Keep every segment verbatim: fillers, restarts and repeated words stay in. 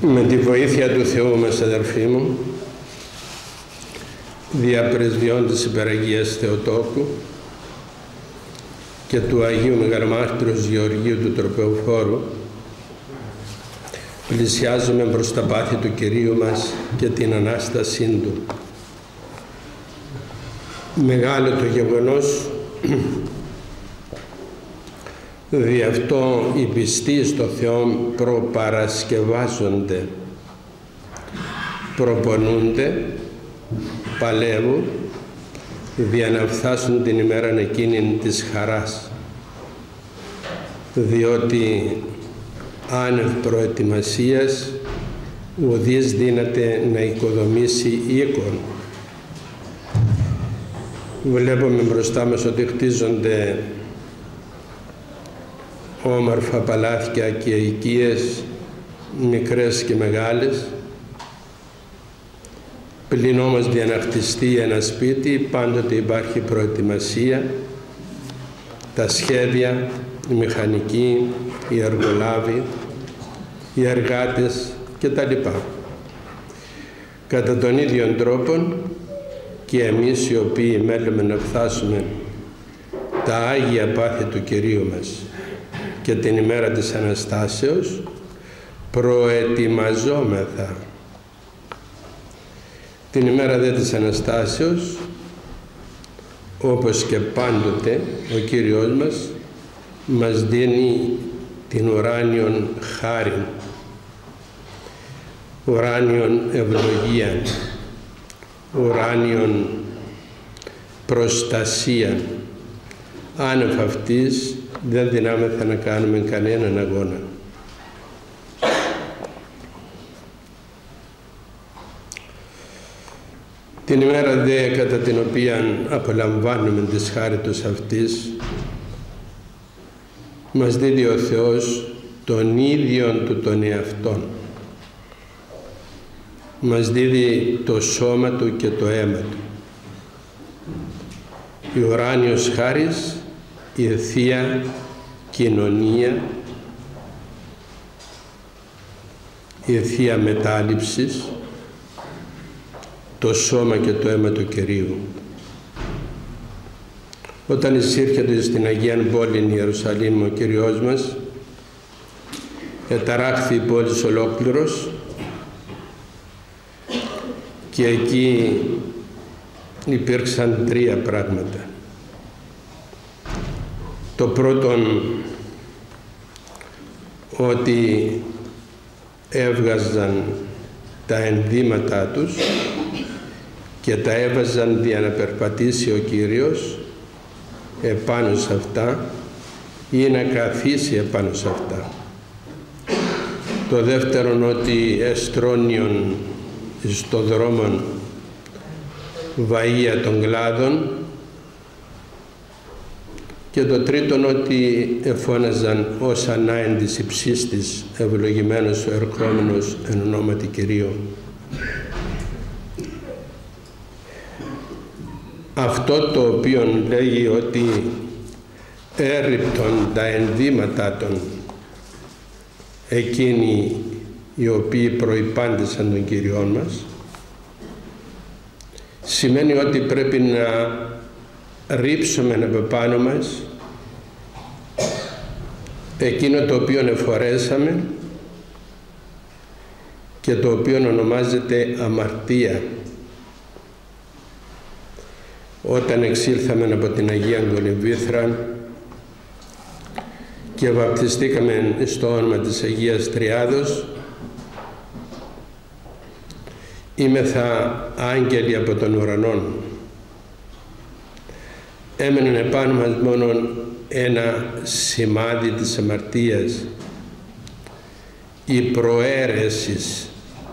Με τη βοήθεια του Θεού μας, αδερφοί μου, δια πρεσβειών της Υπεραγίας Θεοτόκου και του Αγίου Μεγαλομάρτυρος Γεωργίου του Τροπεοφόρου, πλησιάζουμε προς τα πάθη του Κυρίου μας και την Ανάστασή Του. Μεγάλο το γεγονός, δι' αυτό οι πιστοί στο Θεό προπαρασκευάζονται, προπονούνται, παλεύουν, για να φτάσουν την ημέρα εκείνη της χαράς, διότι άνευ προετοιμασίας ουδής δύναται να οικοδομήσει οίκον. Βλέπουμε μπροστά μας ότι χτίζονται όμορφα παλάτια και οικίες, μικρές και μεγάλες. Πλην όμως για να χτιστεί ένα σπίτι πάντοτε υπάρχει προετοιμασία, τα σχέδια, η μηχανική, οι εργολάβοι, οι εργάτες κτλ. Κατά τον ίδιο τρόπο και εμείς οι οποίοι μέλουμε να φτάσουμε τα Άγια πάθη του Κυρίου μας και την ημέρα της Αναστάσεως προετοιμαζόμεθα. Την ημέρα δε της Αναστάσεως, όπως και πάντοτε, ο Κύριος μας μας δίνει την ουράνιον χάριν, ουράνιον ευλογίαν, ουράνιον προστασίαν. Άνευ αυτής δεν δυνάμεθα να κάνουμε κανέναν αγώνα. Την ημέρα δε κατά την οποία απολαμβάνουμε τις χάριτος αυτής, μας δίδει ο Θεός τον ίδιον του τον εαυτόν. Μας δίδει το σώμα Του και το αίμα Του. Η ουράνιος χάρις, η Θεία Κοινωνία, η Θεία Μετάληψης, το σώμα και το αίμα του Κυρίου. Όταν εισήρχεται στην Αγία Πόλη Ιερουσαλήμ ο Κύριος μας, εταράχθη η πόλης ολόκληρος και εκεί υπήρξαν τρία πράγματα. Το πρώτον, ότι έβγαζαν τα ενδύματά τους και τα έβαζαν για να περπατήσει ο Κύριος επάνω σε αυτά ή να καθίσει επάνω σε αυτά. Το δεύτερον, ότι εστρώνιον στο δρόμο βαΐα των κλάδων, και το τρίτον, ότι εφώναζαν ως ανάεντης υψίστης ευλογημένος ο ερχόμενος εν ονόματι Κυρίου. Αυτό το οποίο λέγει ότι έρριπτον τα ενδύματα των εκείνοι οι οποίοι προϋπάντησαν τον Κύριον μας, σημαίνει ότι πρέπει να ρίψουμε από πάνω μας εκείνο το οποίο εφορέσαμε και το οποίο ονομάζεται αμαρτία. Όταν εξήλθαμε από την Αγία Κολυμβήθρα και βαπτιστήκαμε στο όνομα της Αγίας Τριάδος, είμεθα άγγελοι από τον ουρανό. Έμενε επάνω μας μόνο ένα σημάδι της αμαρτίας, η προαίρεσης.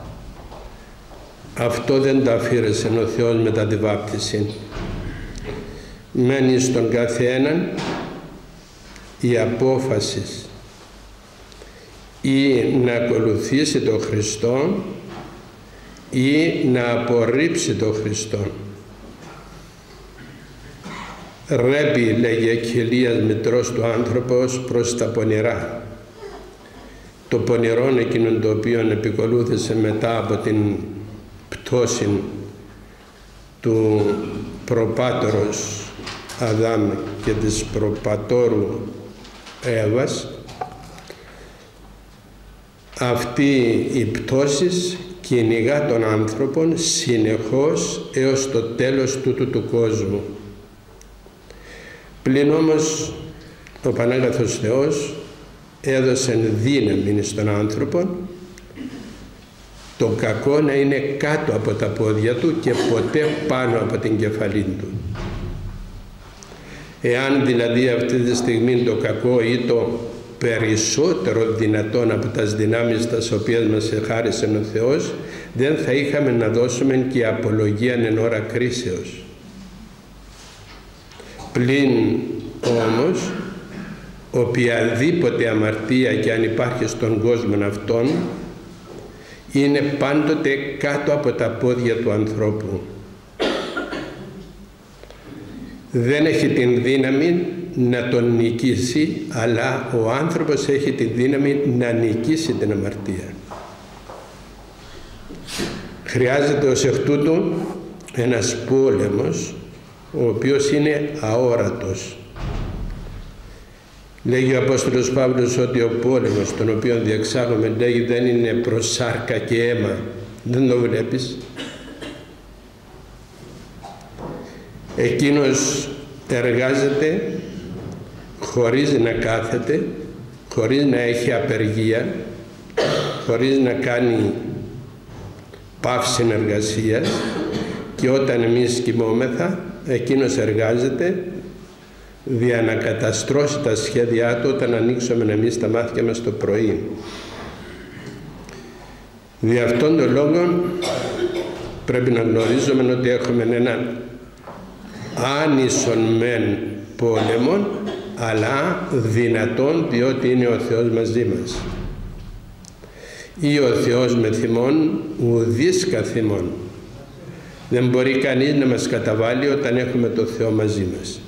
Αυτό δεν το αφήρεσε ο Θεός μετά τη βάπτιση. Μένει στον κάθε έναν η απόφαση ή να ακολουθήσει τον Χριστό ή να απορρίψει τον Χριστό. Ρέπει, λέγει εκχυλίας μητρός του άνθρωπος προς τα πονηρά το πονηρόν εκείνον το οποίο επικολούθησε μετά από την πτώση του προπάτορος Αδάμ και της προπατόρου Εύας, αυτή η πτώση κυνηγά τον άνθρωπον συνεχώς έως το τέλος τούτου του κόσμου. Πλην όμως ο Πανάγαθος Θεός έδωσε δύναμη στον άνθρωπο το κακό να είναι κάτω από τα πόδια του και ποτέ πάνω από την κεφαλή του. Εάν δηλαδή αυτή τη στιγμή το κακό ή το περισσότερο δυνατόν από τις δυνάμεις τις οποίες μας εχάρισε ο Θεός, δεν θα είχαμε να δώσουμε και απολογία εν ώρα κρίσεως. Πλην όμως οποιαδήποτε αμαρτία και αν υπάρχει στον κόσμο αυτόν είναι πάντοτε κάτω από τα πόδια του ανθρώπου. Δεν έχει την δύναμη να τον νικήσει, αλλά ο άνθρωπος έχει τη δύναμη να νικήσει την αμαρτία. Χρειάζεται ως εκ τούτου ένας πόλεμος ο οποίος είναι αόρατος. Λέγει ο Απόστολος Παύλος ότι ο πόλεμος τον οποίο διεξάγουμε, λέγει, δεν είναι προς σάρκα και αίμα. Δεν το βλέπεις. Εκείνος εργάζεται χωρίς να κάθεται, χωρίς να έχει απεργία, χωρίς να κάνει παύση εργασίας, και όταν εμείς κοιμόμεθα εκείνος εργάζεται δια να καταστρώσει τα σχέδιά του όταν ανοίξουμε εμείς τα μάτια μας το πρωί. Δι' αυτόν τον λόγο πρέπει να γνωρίζουμε ότι έχουμε έναν άνισον μεν πόλεμον, αλλά δυνατόν, διότι είναι ο Θεός μαζί μας. Ή ο Θεός με θυμών, ουδείς καθημών. Δεν μπορεί κανείς να μας καταβάλει όταν έχουμε το Θεό μαζί μας.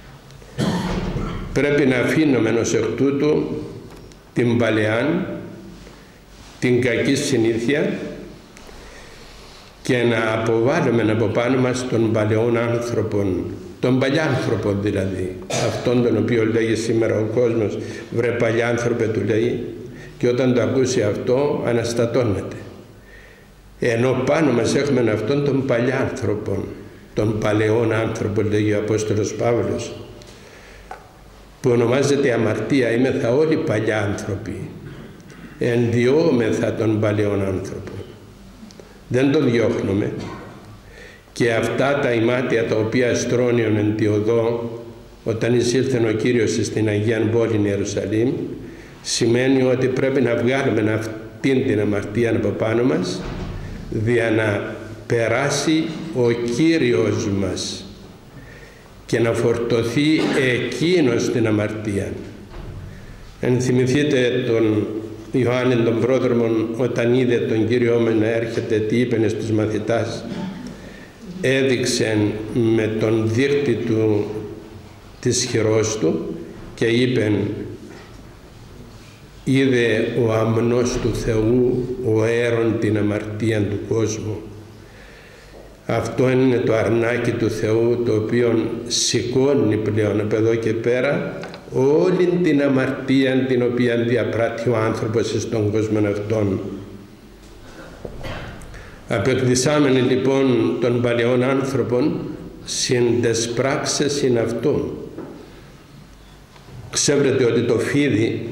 Πρέπει να αφήνουμε ως εκ τούτου την παλαιάν, την κακή συνήθεια, και να αποβάλουμε από πάνω μας τον παλαιόν άνθρωπον, τον παλιάνθρωπο δηλαδή, αυτόν τον οποίο λέγει σήμερα ο κόσμος, βρε παλιάνθρωπε, του λέει, και όταν το ακούσει αυτό αναστατώνεται. Ενώ πάνω μας έχουμε αυτόν τον παλιάνθρωπον, τον παλαιόν άνθρωπο, λέγει ο Απόστολος Παύλος, που ονομάζεται αμαρτία. Είμεθα όλοι παλιάνθρωποι, ενδιώμεθα τον παλαιόν άνθρωπο. Δεν το διώχνουμε, και αυτά τα ημάτια τα οποία στρώνιον εν τη οδό όταν εισήλθεν ο Κύριος στην Αγία Πόλη Ιερουσαλήμ, σημαίνει ότι πρέπει να βγάλουμε αυτήν την αμαρτία από πάνω μας, δια να περάσει ο Κύριος μας και να φορτωθεί εκείνος την αμαρτία. Ενθυμηθείτε τον Ιωάννη τον πρόδρομον, όταν είδε τον Κύριό με να έρχεται, τι είπεν στους μαθητάς? Έδειξε με τον δίχτυ του της χειρός του και είπεν, είδε ο αμνός του Θεού, ο αίρον την αμαρτία του κόσμου. Αυτό είναι το αρνάκι του Θεού, το οποίο σηκώνει πλέον από εδώ και πέρα όλη την αμαρτία την οποία διαπράττει ο άνθρωπος στον κόσμο αυτόν. Απεκτισάμενοι λοιπόν των παλαιών άνθρωπων συν τες πράξεις είναι αυτό. Ξέρετε ότι το φίδι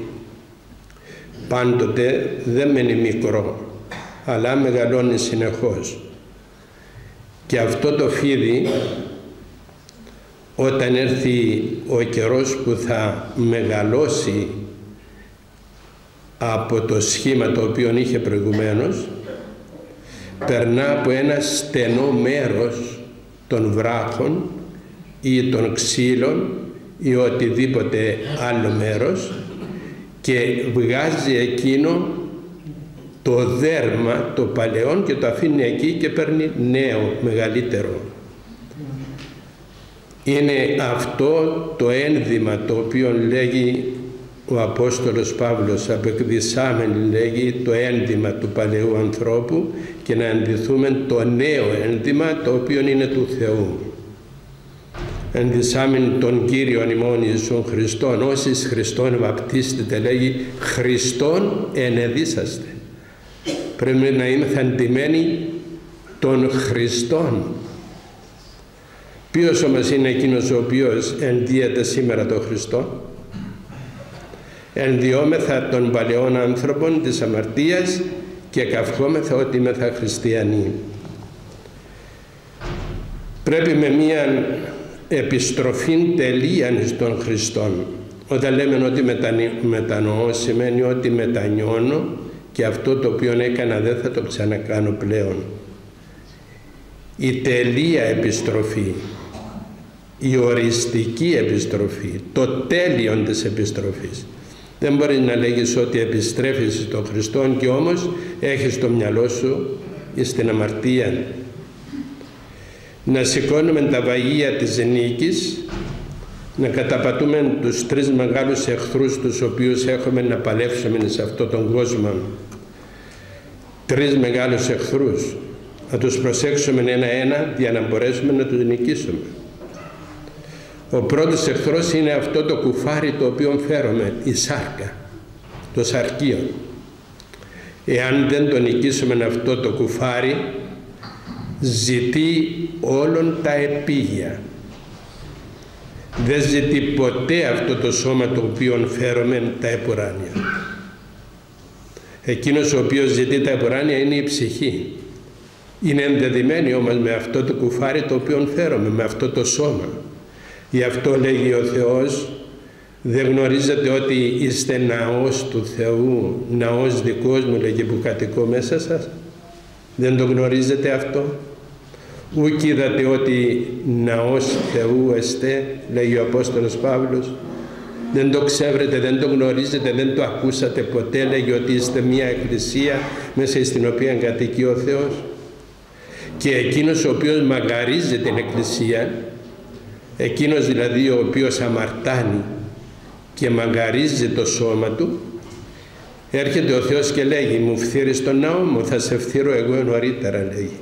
πάντοτε δεν μένει μικρό, αλλά μεγαλώνει συνεχώς. Και αυτό το φίδι, όταν έρθει ο καιρός που θα μεγαλώσει από το σχήμα το οποίο είχε προηγουμένως, περνά από ένα στενό μέρος των βράχων ή των ξύλων ή οτιδήποτε άλλο μέρος, και βγάζει εκείνο το δέρμα το παλαιόν και το αφήνει εκεί και παίρνει νέο, μεγαλύτερο. Είναι αυτό το ένδυμα το οποίο λέγει ο Απόστολος Παύλος, απεκδισάμενοι λέγει το ένδυμα του παλαιού ανθρώπου και να ενδυθούμε το νέο ένδυμα το οποίο είναι του Θεού. Ενδυσάμενοι τον Κύριον ημών Ιησούν Χριστόν, όσοι Χριστόν βαπτίστητε, λέγει Χριστόν ενεδίσαστε. Πρέπει να είμαστε εντυμένοι των Χριστών. Ποιος όμως είναι εκείνος ο οποίος ενδύεται σήμερα τον Χριστό? Ενδιόμεθα των παλαιών άνθρωπων της αμαρτίας και καυχόμεθα ότι είμεθα χριστιανοί. Πρέπει με μία επιστροφή τελείαν στον Χριστόν. Όταν λέμε ότι μετανοώ, σημαίνει ότι μετανιώνω και αυτό το οποίο έκανα δεν θα το ξανακάνω πλέον. Η τελεία επιστροφή, η οριστική επιστροφή, το τέλειον της επιστροφής. Δεν μπορείς να λέγεις ότι επιστρέφεις στον Χριστό και όμως έχεις στο μυαλό σου στην αμαρτία. Να σηκώνουμε τα βαγεία της νίκης, να καταπατούμε τους τρεις μεγάλους εχθρούς τους οποίους έχουμε να παλεύσουμε σε αυτόν τον κόσμο. Τρεις μεγάλους εχθρούς. Να τους προσέξουμε ένα-ένα για να μπορέσουμε να τους νικήσουμε. Ο πρώτος εχθρός είναι αυτό το κουφάρι το οποίο φέρουμε, η σάρκα, το σαρκείο. Εάν δεν το νικήσουμε αυτό το κουφάρι, ζητεί όλων τα επίγεια. Δεν ζητεί ποτέ αυτό το σώμα το οποίο φέρουμε τα επουράνια. Εκείνος ο οποίος ζητεί τα επουράνια είναι η ψυχή. Είναι ενδεδειμένη όμως με αυτό το κουφάρι το οποίο φέρουμε, με αυτό το σώμα. Γι' αυτό λέγει ο Θεός, δεν γνωρίζετε ότι είστε ναός του Θεού, ναός δικός μου, λέγει, που κατοικώ μέσα σας? Δεν το γνωρίζετε αυτό? Ούκ είδατε ότι ναός Θεού εστέ, λέγει ο Απόστολος Παύλος? Δεν το ξέρετε, δεν το γνωρίζετε, δεν το ακούσατε ποτέ? Λέγει ότι είστε μια εκκλησία μέσα στην οποία κατοικεί ο Θεός. Και εκείνος ο οποίος μαγαρίζει την εκκλησία, εκείνος δηλαδή ο οποίος αμαρτάνει και μαγαρίζει το σώμα του, έρχεται ο Θεός και λέγει, μου φθείρεις τον ναό μου, θα σε φθείρω εγώ νωρίτερα, λέγει.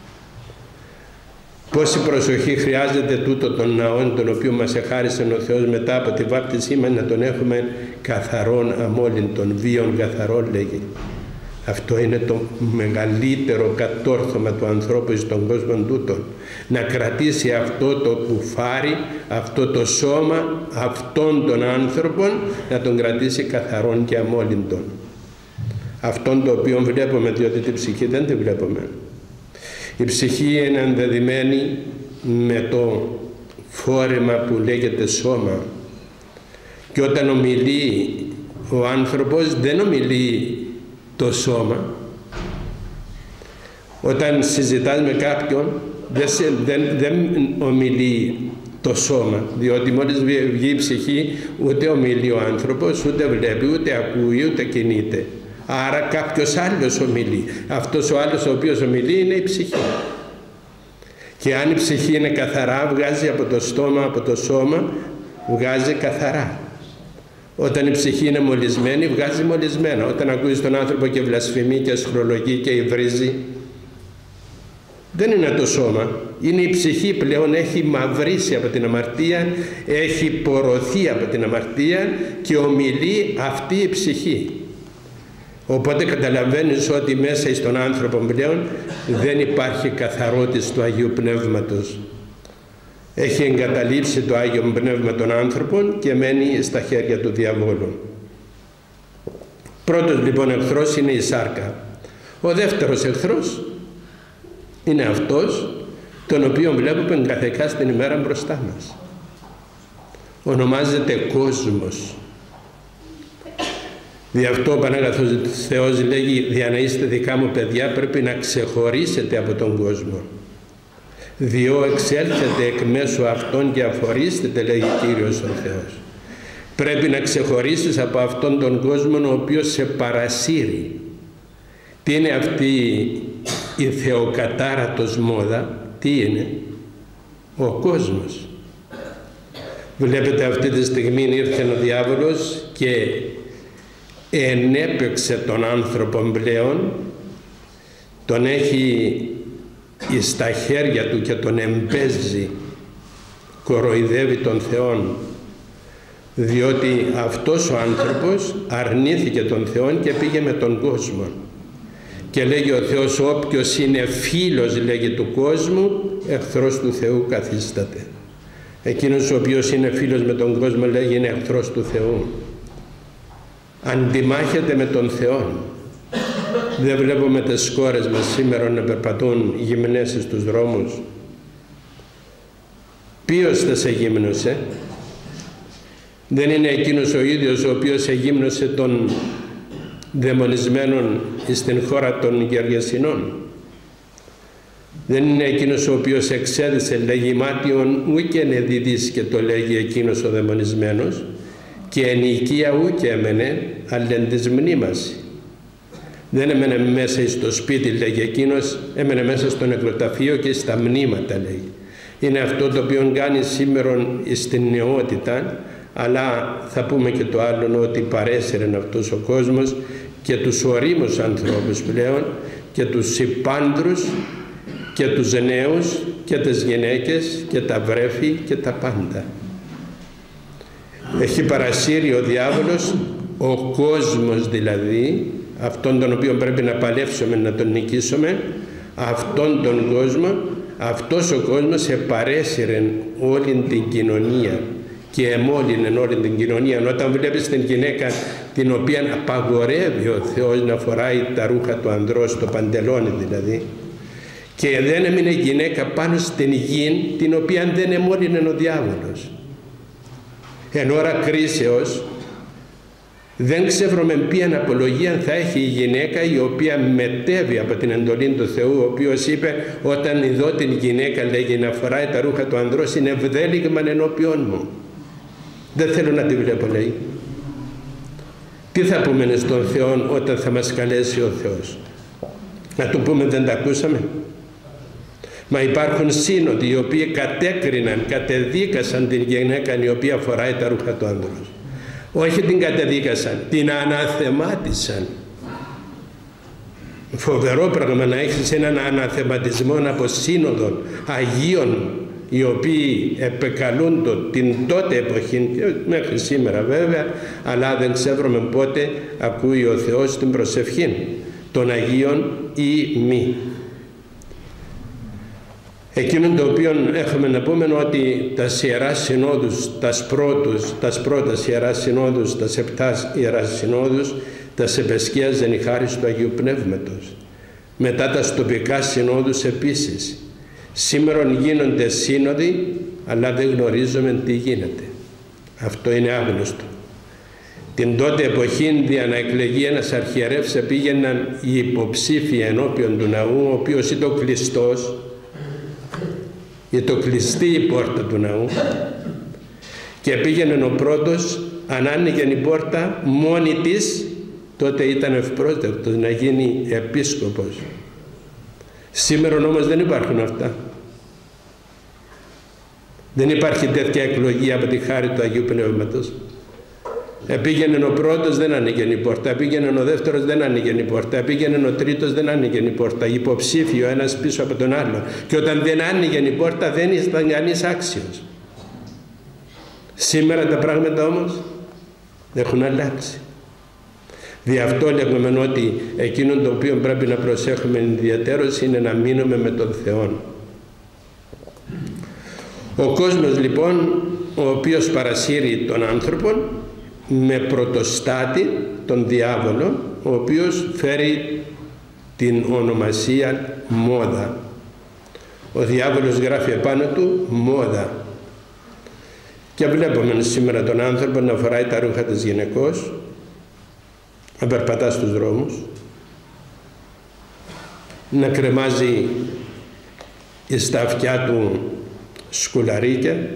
Πόση προσοχή χρειάζεται τούτο των ναών τον οποίο μας εχάρισε ο Θεός μετά από τη βάπτισή μας, να τον έχουμε καθαρόν, αμόλυντον, βίον καθαρόν, λέγει. Αυτό είναι το μεγαλύτερο κατόρθωμα του ανθρώπου στον κόσμο τούτον. Να κρατήσει αυτό το κουφάρι, αυτό το σώμα, αυτόν τον άνθρωπον, να τον κρατήσει καθαρόν και αμόλυντον. Αυτόν το οποίο βλέπουμε, διότι την ψυχή δεν τη βλέπουμε. Η ψυχή είναι ενδεδειμένη με το φόρεμα που λέγεται σώμα. Και όταν ομιλεί ο άνθρωπος, δεν ομιλεί το σώμα. Όταν συζητάς με κάποιον, δεν, σε, δεν, δεν ομιλεί το σώμα, διότι μόλις βγει η ψυχή, ούτε ομιλεί ο άνθρωπος, ούτε βλέπει, ούτε ακούει, ούτε κινείται. Άρα κάποιος άλλος ομιλεί. Αυτός ο άλλος ο οποίος ομιλεί είναι η ψυχή. Και αν η ψυχή είναι καθαρά, βγάζει από το στόμα, από το σώμα, βγάζει καθαρά. Όταν η ψυχή είναι μολυσμένη, βγάζει μολυσμένα. Όταν ακούεις τον άνθρωπο και βλασφημεί και ασχρολογεί και υβρίζει, δεν είναι το σώμα. Είναι η ψυχή πλέον, έχει μαυρίσει από την αμαρτία, έχει πορωθεί από την αμαρτία και ομιλεί αυτή η ψυχή. Οπότε καταλαβαίνεις ότι μέσα στον άνθρωπο πλέον δεν υπάρχει καθαρότης του Αγίου Πνεύματος. Έχει εγκαταλείψει το Άγιο Πνεύμα των άνθρωπων και μένει στα χέρια του διαβόλου. Πρώτος λοιπόν εχθρός είναι η σάρκα. Ο δεύτερος εχθρός είναι αυτός τον οποίο βλέπουμε καθεκά στην ημέρα μπροστά μας. Ονομάζεται κόσμος. Δι' αυτό ο Πανάγαθος Θεός λέγει, για να είστε δικά μου παιδιά πρέπει να ξεχωρίσετε από τον κόσμο. Διό εξέλθετε εκ μέσω αυτών και αφορίστετε, λέγει Κύριος ο Θεός. Πρέπει να ξεχωρίσεις από αυτόν τον κόσμο ο οποίος σε παρασύρει. Τι είναι αυτή η θεοκατάρατος μόδα? Τι είναι? Ο κόσμος. Βλέπετε αυτή τη στιγμή ήρθε ο διάβολος και ενέπαιξε τον άνθρωπο πλέον, τον έχει στα χέρια του και τον εμπέζει, κοροϊδεύει τον Θεόν, διότι αυτός ο άνθρωπος αρνήθηκε τον Θεόν και πήγε με τον κόσμο. Και λέγει ο Θεός, όποιος είναι φίλος, λέγει, του κόσμου, εχθρός του Θεού καθίσταται. Εκείνος ο οποίος είναι φίλος με τον κόσμο, λέγει, είναι εχθρός του Θεού. Αντιμάχεται με τον Θεό. Δεν βλέπουμε τις κόρες μας σήμερα να περπατούν γυμνές στους δρόμους. Ποιος θα σε γύμνωσε? Δεν είναι εκείνος ο ίδιος ο οποίος εγύμνωσε τον δαιμονισμένων στην χώρα των Γεργεσινών? Δεν είναι εκείνος ο οποίος εξέδεσε, λέγει, μάτιον ούκε νεδιδής, και το λέγει εκείνος ο δαιμονισμένος, και εν οικία ούκε έμενε, αλλά εν της μνήμαση. Δεν έμενε μέσα στο σπίτι, λέγει εκείνος, έμενε μέσα στο νεκροταφείο και στα μνήματα, λέει. Είναι αυτό το οποίο κάνει σήμερα στην νεότητα, αλλά θα πούμε και το άλλο, ότι παρέσυρε αυτός ο κόσμος και τους ορίμους ανθρώπους πλέον και τους υπάντρους και τους νέους και τις γυναίκες και τα βρέφη και τα πάντα. Έχει παρασύρει ο διάβολος, ο κόσμος δηλαδή, αυτόν τον οποίο πρέπει να παλεύσουμε να τον νικήσουμε, αυτόν τον κόσμο, αυτός ο κόσμος επαρέσυρε όλη την κοινωνία και εμόλυνε όλη την κοινωνία. Όταν βλέπεις την γυναίκα την οποία απαγορεύει ο Θεός να φοράει τα ρούχα του ανδρός, το παντελόνι δηλαδή, και δεν έμεινε γυναίκα πάνω στην γη την οποία δεν εμόλυνε ο διάβολος. Εν ώρα κρίσεως δεν ξέρουμε ποια απολογία θα έχει η γυναίκα η οποία μετέβει από την εντολή του Θεού, ο οποίος είπε, όταν ειδώ την γυναίκα, λέγει, να φοράει τα ρούχα του ανδρός, είναι ευδέλιγμα ενώπιον μου. Δεν θέλω να τη βλέπω, λέει. Τι θα πούμε στον Θεό όταν θα μας καλέσει ο Θεός? Να του πούμε δεν τα ακούσαμε? Μα υπάρχουν σύνοδοι οι οποίοι κατέκριναν, κατεδίκασαν την γυναίκα η οποία φοράει τα ρούχα του ανδρός. Όχι την κατεδίκασαν, την αναθεμάτισαν. Φοβερό πράγμα να έχεις έναν αναθεματισμό από σύνοδων Αγίων, οι οποίοι επεκαλούν το, την τότε εποχή, μέχρι σήμερα βέβαια, αλλά δεν ξέρουμε πότε ακούει ο Θεός την προσευχή των Αγίων ή μη. Εκείνον το οποίο έχουμε να πούμε ότι τα Ιερά Συνόδους, τα πρώτους, τα πρώτα Ιερά Συνόδους, τα επτά Ιερά Συνόδους, τα επεσκίαζαν η χάρις του Αγίου Πνεύματος. Μετά τα τοπικά Συνόδους επίσης. Σήμερα γίνονται σύνοδοι, αλλά δεν γνωρίζουμε τι γίνεται. Αυτό είναι άγνωστο. Την τότε εποχή, για να εκλεγεί ένας αρχιερεύς, πήγαιναν οι υποψήφοι ενώπιον του ναού, ο οποίος ήταν ο κλειστός, ή το κλειστή η πόρτα του ναού, και πήγαινε ο πρώτος, αν άνοιγε η πόρτα μόνη της, τότε ήταν ευπρόσδεκτος να γίνει επίσκοπος. Σήμερα όμως δεν υπάρχουν αυτά. Δεν υπάρχει τέτοια εκλογή από τη χάρη του Αγίου Πνεύματος. Πήγαινε ο πρώτος, δεν άνοιγε η πόρτα. Πήγαινε ο δεύτερος, δεν άνοιγε η πόρτα. Πήγαινε ο τρίτος, δεν άνοιγε η πόρτα. Υποψήφιο ένας πίσω από τον άλλο. Και όταν δεν άνοιγε η πόρτα, δεν ήταν κανείς άξιος. Σήμερα τα πράγματα όμως έχουν αλλάξει. Δι' αυτό λέγουμε ότι εκείνο το οποίο πρέπει να προσέχουμε ιδιαίτερως είναι να μείνουμε με τον Θεό. Ο κόσμος λοιπόν, ο οποίος παρασύρει τον άνθρωπο με πρωτοστάτη τον διάβολο, ο οποίος φέρει την ονομασία μόδα. Ο διάβολος γράφει επάνω του μόδα. Και βλέπουμε σήμερα τον άνθρωπο να φοράει τα ρούχα της γυναικός, να περπατά στους δρόμους, να κρεμάζει στα αυτιά του σκουλαρίκια,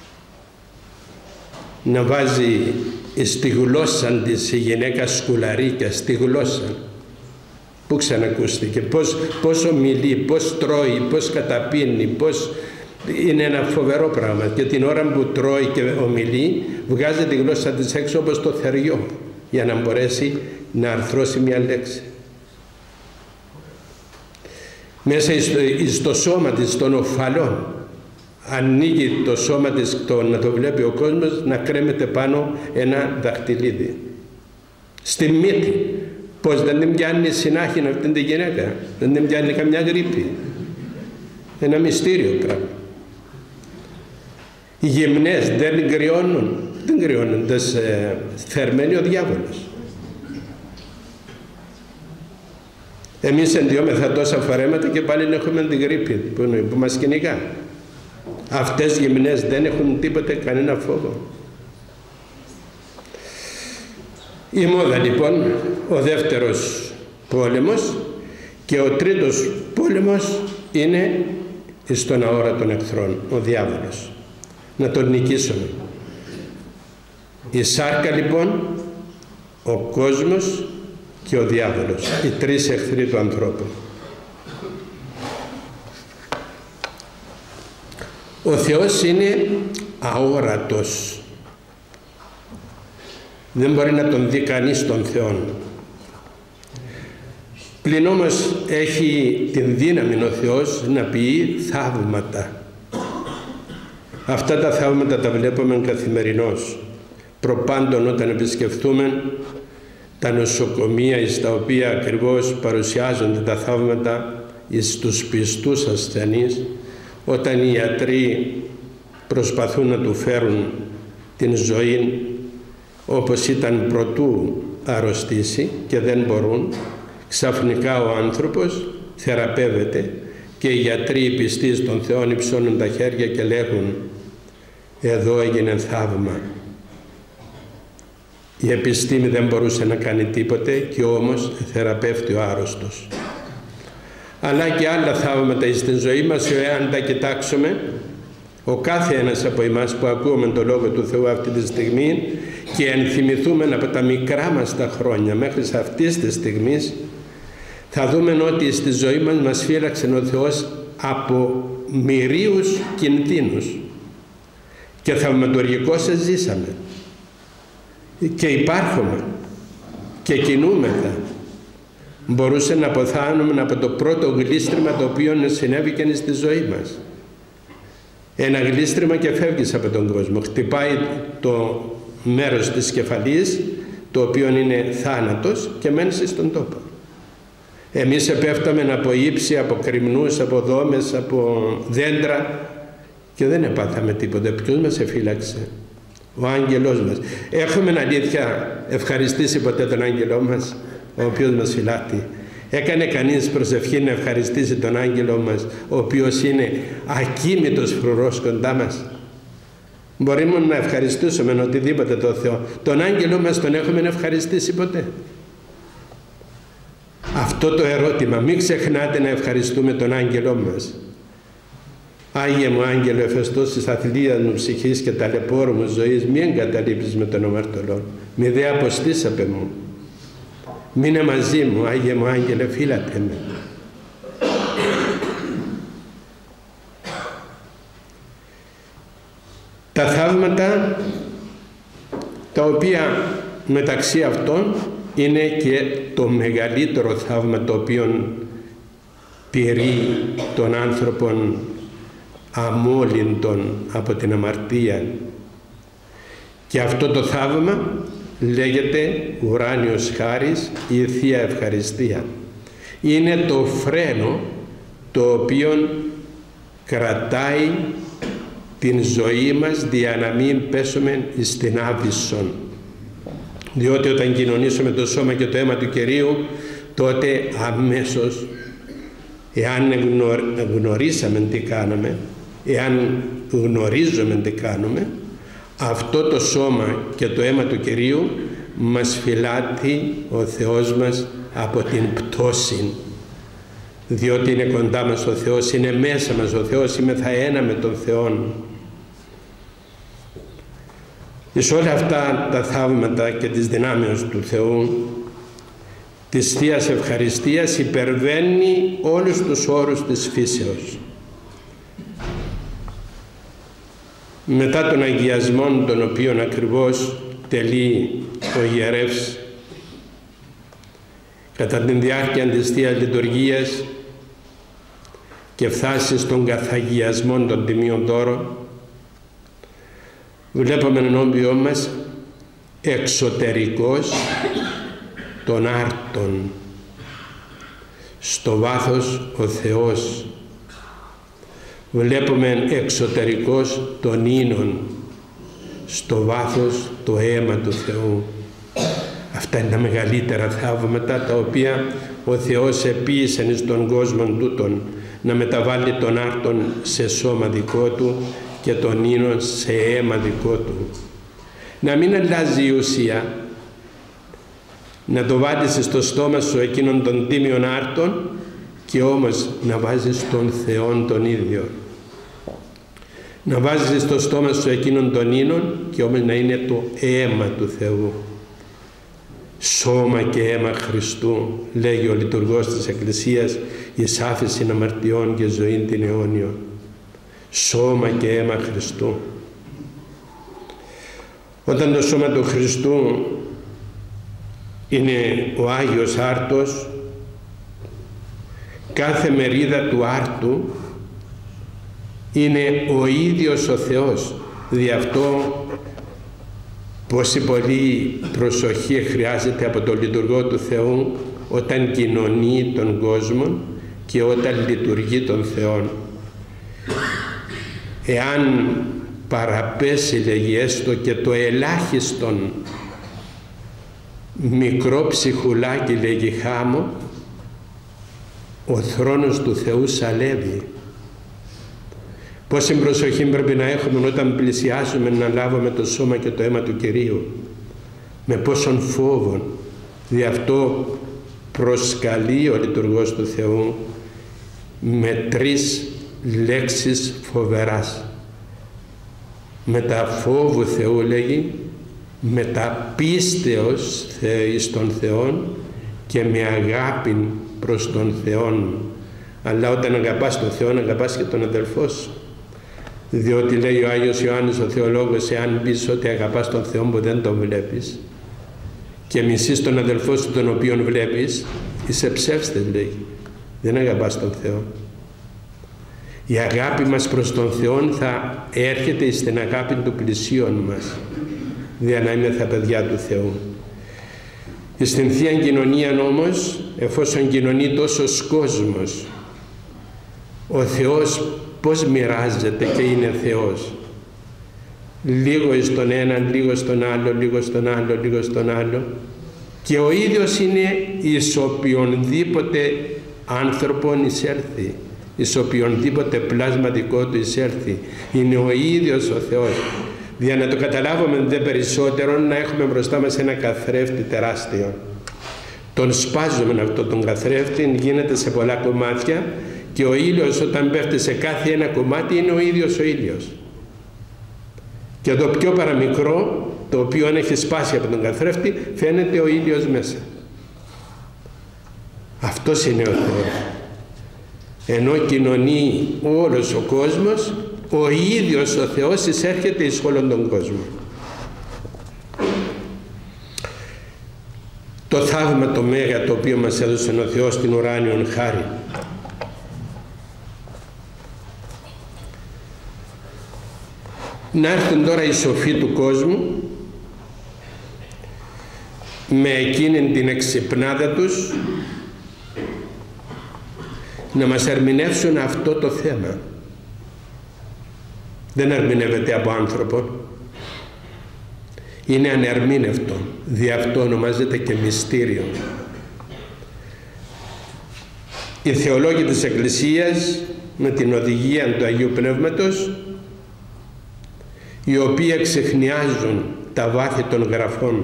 να βάζει στη γλώσσα της η γυναίκα σκουλαρίκια, στη γλώσσα. Πού ξανακούστηκε, πώς, πώς ομιλεί, πώς τρώει, πώς καταπίνει, πώς είναι ένα φοβερό πράγμα και την ώρα που τρώει και ομιλεί βγάζει τη γλώσσα της έξω όπως το θεριό για να μπορέσει να αρθρώσει μια λέξη. Μέσα στο σώμα της των οφαλών ανοίγει το σώμα της το, να το βλέπει ο κόσμος να κρέμεται πάνω ένα δαχτυλίδι. Στη μύτη. Πώς δεν την πιάνει συνάχη αυτή τη γυναίκα, δεν την πιάνει καμιά γρήπη. Ένα μυστήριο πράγμα. Οι γυμνές δεν κρυώνουν, δεν κρυώνουν, δεν θερμαίνει ο διάβολος. Εμείς ενδιόμεθα τόσα φορέματα και πάλι έχουμε την γρήπη που, που μας κυνηγά. Αυτές οι γυμνές δεν έχουν τίποτε, κανένα φόβο. Η μόδα λοιπόν, ο δεύτερος πόλεμος, και ο τρίτος πόλεμος είναι στον αόρατο των εχθρών, ο διάβολος. Να τον νικήσουμε. Η σάρκα λοιπόν, ο κόσμος και ο διάβολος, οι τρεις εχθροί του ανθρώπου. Ο Θεός είναι αόρατος. Δεν μπορεί να τον δει κανείς τον Θεό. Πλην όμως έχει την δύναμη ο Θεός να πει θαύματα. Αυτά τα θαύματα τα βλέπουμε καθημερινώς. Προπάντων όταν επισκεφθούμε τα νοσοκομεία στα οποία ακριβώς παρουσιάζονται τα θαύματα στους πιστούς ασθενείς, όταν οι ιατροί προσπαθούν να του φέρουν την ζωή όπως ήταν προτού αρρωστήσει και δεν μπορούν, ξαφνικά ο άνθρωπος θεραπεύεται και οι γιατροί οι πιστοί στον Θεό υψώνουν τα χέρια και λέγουν εδώ έγινε θαύμα. Η επιστήμη δεν μπορούσε να κάνει τίποτε και όμως θεραπεύτει ο άρρωστος. Αλλά και άλλα θαύματα στην ζωή μας, εάν τα κοιτάξουμε, ο κάθε ένας από εμάς που ακούμε τον Λόγο του Θεού αυτή τη στιγμή και ενθυμηθούμε από τα μικρά μας τα χρόνια μέχρι σε αυτής τη στιγμή, θα δούμε ότι στη ζωή μας μας φύλαξε ο Θεός από μυρίους κινδύνους και θαυματουργικώς ζήσαμε και υπάρχουμε και κινούμεθα. Μπορούσε να αποθάνουμε από το πρώτο γλίστριμα το οποίο συνέβηκε στη ζωή μας. Ένα γλίστριμα και φεύγεις από τον κόσμο. Χτυπάει το μέρος της κεφαλής, το οποίο είναι θάνατος, και μένεις στον τόπο. Εμείς επέφταμε από ύψη, από κρυμνούς, από δόμες, από δέντρα και δεν επάθαμε τίποτα. Ποιος μας εφύλαξε? Ο άγγελός μας. Έχουμε αλήθεια ευχαριστήσει ποτέ τον άγγελό μας, ο οποίος μας φυλάττει? Έκανε κανείς προσευχή να ευχαριστήσει τον άγγελό μας, ο οποίος είναι ακίμητος φρουρός κοντά μας? Μπορούμε να ευχαριστήσουμε οτιδήποτε το Θεό. Τον άγγελό μας τον έχουμε ευχαριστήσει ποτέ? Αυτό το ερώτημα, μην ξεχνάτε να ευχαριστούμε τον άγγελό μας. Άγιε μου άγγελο εφεστός της αθλίας μου ψυχής και ταλαιπώρου μου ζωής, μη εγκαταλείπεις με τον αμαρτωλό, μη δε αποστήσαπε μου. Μείνε μαζί μου, Άγιε μου άγγελε, φύλατε με. Τα θαύματα, τα οποία μεταξύ αυτών είναι και το μεγαλύτερο θαύμα το οποίο πηρεί τον άνθρωπον αμόλυντον από την αμαρτία, και αυτό το θαύμα λέγεται ουράνιος χάρις ή Θεία Ευχαριστία. Είναι το φρένο το οποίο κρατάει την ζωή μας δια να μην πέσουμε στην άβυσσον. Διότι όταν κοινωνήσουμε το σώμα και το αίμα του Κυρίου, τότε αμέσως, εάν γνωρίσαμε τι κάναμε, εάν γνωρίζουμε τι κάνουμε, αυτό το σώμα και το αίμα του Κυρίου μας φυλάττει ο Θεός μας από την πτώση, διότι είναι κοντά μας ο Θεός, είναι μέσα μας ο Θεός, είμεθα ένα με τον Θεό. Εις όλα αυτά τα θαύματα και τις δυνάμεις του Θεού, της Θείας Ευχαριστίας υπερβαίνει όλους τους όρους της φύσεως. μετά τον αγιασμό τον οποίον ακριβώς τελεί ο ιερεύς κατά την διάρκεια της Θείας Λειτουργίας και φτάσει στον καθαγιασμό των τιμίων δώρων, βλέπουμε ενώπιό μας εξωτερικός των άρτων, στο βάθος ο Θεός. Βλέπουμε εξωτερικός των ίνων, στο βάθος το αίμα του Θεού. Αυτά είναι τα μεγαλύτερα θαύματα τα οποία ο Θεός επίησε στον κόσμο τούτον, να μεταβάλει τον άρτον σε σώμα δικό του και τον ίνον σε αίμα δικό του. Να μην αλλάζει η ουσία, να το βάλεις στο στόμα σου εκείνον των τίμιων άρτων και όμως να βάζεις τον Θεόν τον ίδιο. Να βάζεις στο στόμα σου εκείνον των ίνων και όμως να είναι το αίμα του Θεού. Σώμα και αίμα Χριστού, λέγει ο λειτουργός της Εκκλησίας, εις άφεση αμαρτιών και ζωή την αιώνιο. Σώμα και αίμα Χριστού. Όταν το σώμα του Χριστού είναι ο Άγιος Άρτος, κάθε μερίδα του άρτου είναι ο ίδιος ο Θεός. Δι' αυτό πόση πολύ προσοχή χρειάζεται από τον λειτουργό του Θεού όταν κοινωνεί τον κόσμο και όταν λειτουργεί τον Θεόν. Εάν παραπέσει, λέγει, έστω και το ελάχιστον μικρό ψυχουλάκι, λέγει, χάμω, ο θρόνος του Θεού σαλεύει. Πόση προσοχή πρέπει να έχουμε όταν πλησιάζουμε να λάβουμε το σώμα και το αίμα του Κυρίου. Με πόσον φόβον. Δι' αυτό προσκαλεί ο λειτουργός του Θεού με τρεις λέξεις φοβεράς. Με τα φόβου Θεού, λέγει, με τα πίστεως εις τον Θεόν και με αγάπη προς τον Θεόν. Αλλά όταν αγαπάς τον Θεό, αγαπάς και τον αδελφό σου. Διότι λέει ο Άγιος Ιωάννης ο Θεολόγος, εάν πεις ότι αγαπάς τον Θεό που δεν τον βλέπεις και μισείς τον αδελφό σου τον οποίον βλέπεις, είσαι ψεύστες, λέει. Δεν αγαπάς τον Θεό. Η αγάπη μας προς τον Θεό θα έρχεται στην αγάπη του πλησίον μας, δια να είμαστε παιδιά του Θεού. Στην Θεία Κοινωνία όμως, εφόσον κοινωνεί τόσος κόσμος, ο Θεός πώς μοιράζεται και είναι Θεός. Λίγο εις τον έναν, λίγο στον άλλο, λίγο στον άλλο, λίγο στον άλλο. Και ο ίδιος είναι εις οποιονδήποτε άνθρωπον εισέλθει, εις οποιονδήποτε πλάσμα δικό του εισέλθει. Είναι ο ίδιος ο Θεός. Για να το καταλάβουμε δε περισσότερο, να έχουμε μπροστά μας ένα καθρέφτη τεράστιο. Τον σπάζουμε αυτό τον καθρέφτη, γίνεται σε πολλά κομμάτια και ο ήλιος όταν πέφτει σε κάθε ένα κομμάτι είναι ο ίδιος ο ήλιος. Και το πιο παραμικρό, το οποίο αν έχει σπάσει από τον καθρέφτη, φαίνεται ο ήλιος μέσα. Αυτός είναι ο Θεός. Ενώ κοινωνεί όλος ο κόσμος, ο ίδιος ο Θεός εισέρχεται εις όλον τον κόσμο. Το θαύμα το μέγα το οποίο μας έδωσε ο Θεός στην ουράνιον χάρη. Να έρθουν τώρα οι σοφοί του κόσμου με εκείνη την εξυπνάδα τους να μας ερμηνεύσουν αυτό το θέμα. Δεν ερμηνεύεται από άνθρωπο. Είναι ανερμήνευτο. Δι' αυτό ονομάζεται και μυστήριο. Οι θεολόγοι της Εκκλησίας με την οδηγία του Αγίου Πνεύματος, οι οποίοι εξεχνιάζουν τα βάθη των γραφών,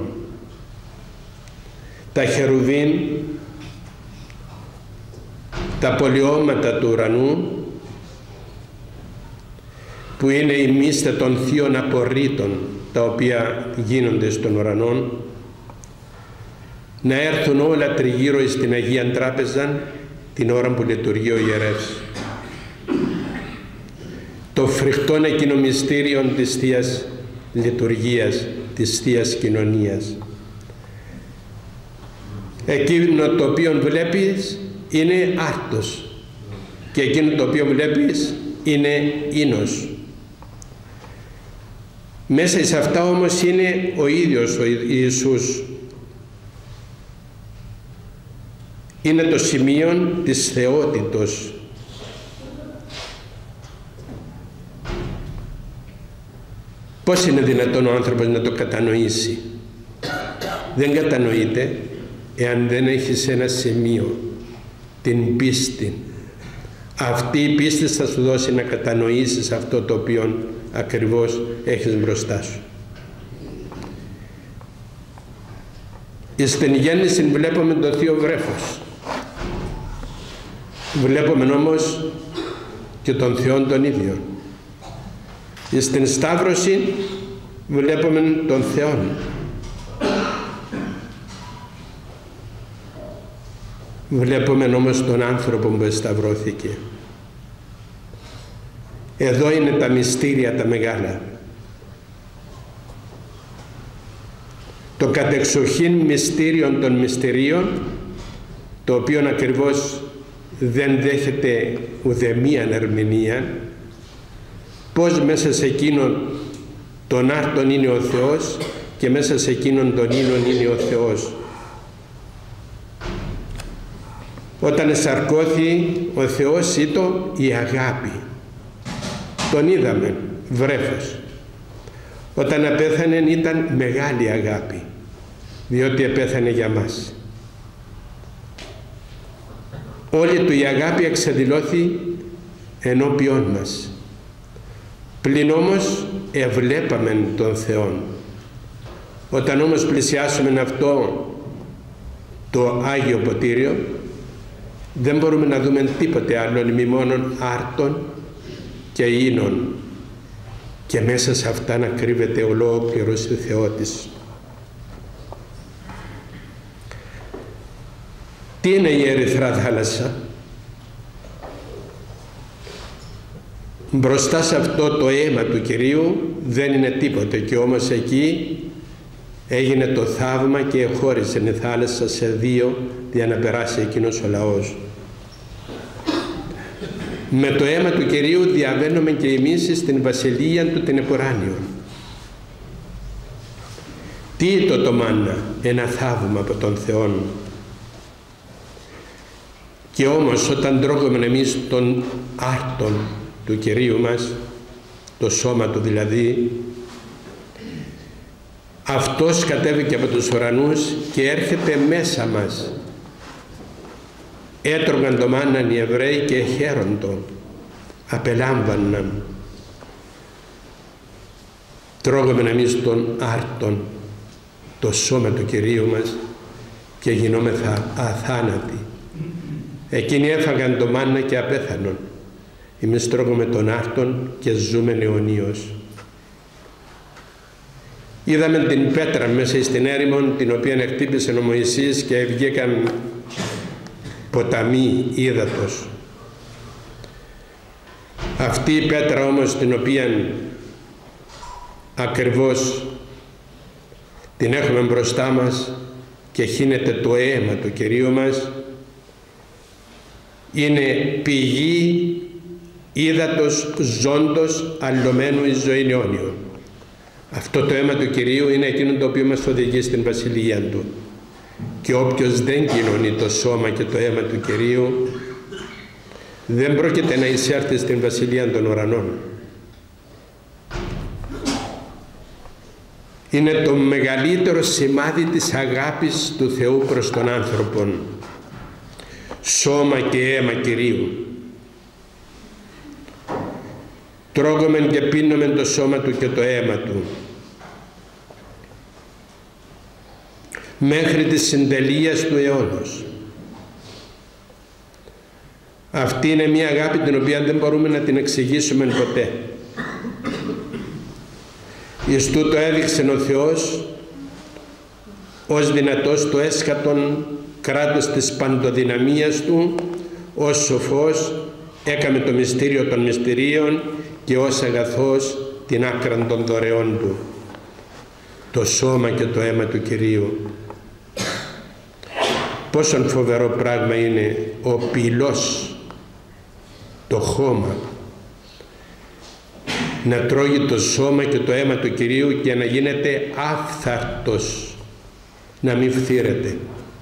τα χερουβίν, τα πολιώματα του ουρανού, που είναι η μίστα των θείων απορρίτων τα οποία γίνονται στον ουρανό, να έρθουν όλα τριγύρω στην Αγία Τράπεζα την ώρα που λειτουργεί ο ιερεύς. το φρικτόν εκείνο μυστήριο της Θείας Λειτουργίας, της Θείας Κοινωνίας. Εκείνο το οποίο βλέπεις είναι άρτος και εκείνο το οποίο βλέπεις είναι ίνος. Μέσα σε αυτά όμως είναι ο ίδιος ο Ιησούς. Είναι το σημείο της θεότητος. Πώς είναι δυνατόν ο άνθρωπος να το κατανοήσει? Δεν κατανοείται εάν δεν έχεις ένα σημείο, την πίστη. Αυτή η πίστη θα σου δώσει να κατανοήσεις αυτό το οποίο ακριβώς έχεις μπροστά σου. Στην γέννηση βλέπουμε το Θείο Βρέφος. Βλέπουμε όμως και τον Θεό τον ίδιο. Στην Σταύρωση βλέπουμε τον Θεό. Βλέπουμε όμως τον άνθρωπο που σταυρώθηκε. Εδώ είναι τα μυστήρια τα μεγάλα. Το κατεξοχήν μυστήριο των μυστηρίων, το οποίο ακριβώς δεν δέχεται ουδεμίαν ερμηνεία, πώς μέσα σε εκείνον τον άρτον είναι ο Θεός και μέσα σε εκείνον τον ίνον είναι ο Θεός. Όταν εσαρκώθη ο Θεός ήτο η αγάπη. Τον είδαμε, βρέφος. Όταν απέθανε ήταν μεγάλη αγάπη, διότι επέθανε για μας. Όλη του η αγάπη εξεδηλώθη ενώπιόν μας. Πλην όμως εβλέπαμε τον Θεόν. Όταν όμως πλησιάσουμε αυτό το Άγιο Ποτήριο, δεν μπορούμε να δούμε τίποτε άλλον μη μόνον άρτων και ίνων, και μέσα σε αυτά να κρύβεται ολόκληρος η Θεότης. Τι είναι η Ερυθρά Θάλασσα? Μπροστά σε αυτό το αίμα του Κυρίου δεν είναι τίποτε, και όμως εκεί έγινε το θαύμα και χώρισε η θάλασσα σε δύο για να περάσει εκείνος ο λαός. Με το αίμα του Κυρίου διαβαίνουμε και εμείς στην βασιλεία του την επουράνιο. Τι είναι το μάνα? Ένα θαύμα από τον Θεό. Και όμως όταν τρώγουμε εμείς τον άρτον του Κυρίου μας, το σώμα του δηλαδή, αυτός κατέβηκε από τους ουρανούς και έρχεται μέσα μας. Έτρωγαν το μάναν οι Εβραίοι και χαίροντο, απελάμβαναν. Τρώγαμε εμείς τον άρτον, το σώμα του Κυρίου μας, και γινόμεθα αθάνατοι. Εκείνοι έφαγαν το μάνα και απέθανον. Εμείς τρώγαμε τον άρτον και ζούμε αιωνίως. Είδαμε την πέτρα μέσα στην έρημο, την οποία χτύπησε ο Μωυσής και βγήκαν ποταμοί ύδατος. Αυτή η πέτρα όμως, την οποία ακριβώς την έχουμε μπροστά μας και χύνεται το αίμα του Κυρίου μας, είναι πηγή ύδατος ζώντος αλλωμένου εις ζωήν αιώνιον. Αυτό το αίμα του Κυρίου είναι εκείνο το οποίο μας οδηγεί στην βασιλεία Του. Και όποιος δεν κοινωνεί το σώμα και το αίμα του Κυρίου, δεν πρόκειται να εισέλθει στην βασιλεία των ουρανών. Είναι το μεγαλύτερο σημάδι της αγάπης του Θεού προς τον άνθρωπον. Σώμα και αίμα Κυρίου. Τρώγομεν και πίνομεν το σώμα Του και το αίμα Του, μέχρι της συντελείας του αιώνος. Αυτή είναι μια αγάπη την οποία δεν μπορούμε να την εξηγήσουμε ποτέ. Εις τούτο έδειξε ο Θεός ως δυνατός το έσκατον κράτος της παντοδυναμίας Του, ως σοφός έκαμε το μυστήριο των μυστηρίων και ως αγαθός την άκραν των δωρεών του, το σώμα και το αίμα του Κυρίου. Πόσον φοβερό πράγμα είναι ο πυλός, το χώμα, να τρώγει το σώμα και το αίμα του Κυρίου και να γίνεται άφθαρτος, να μην φθήρεται.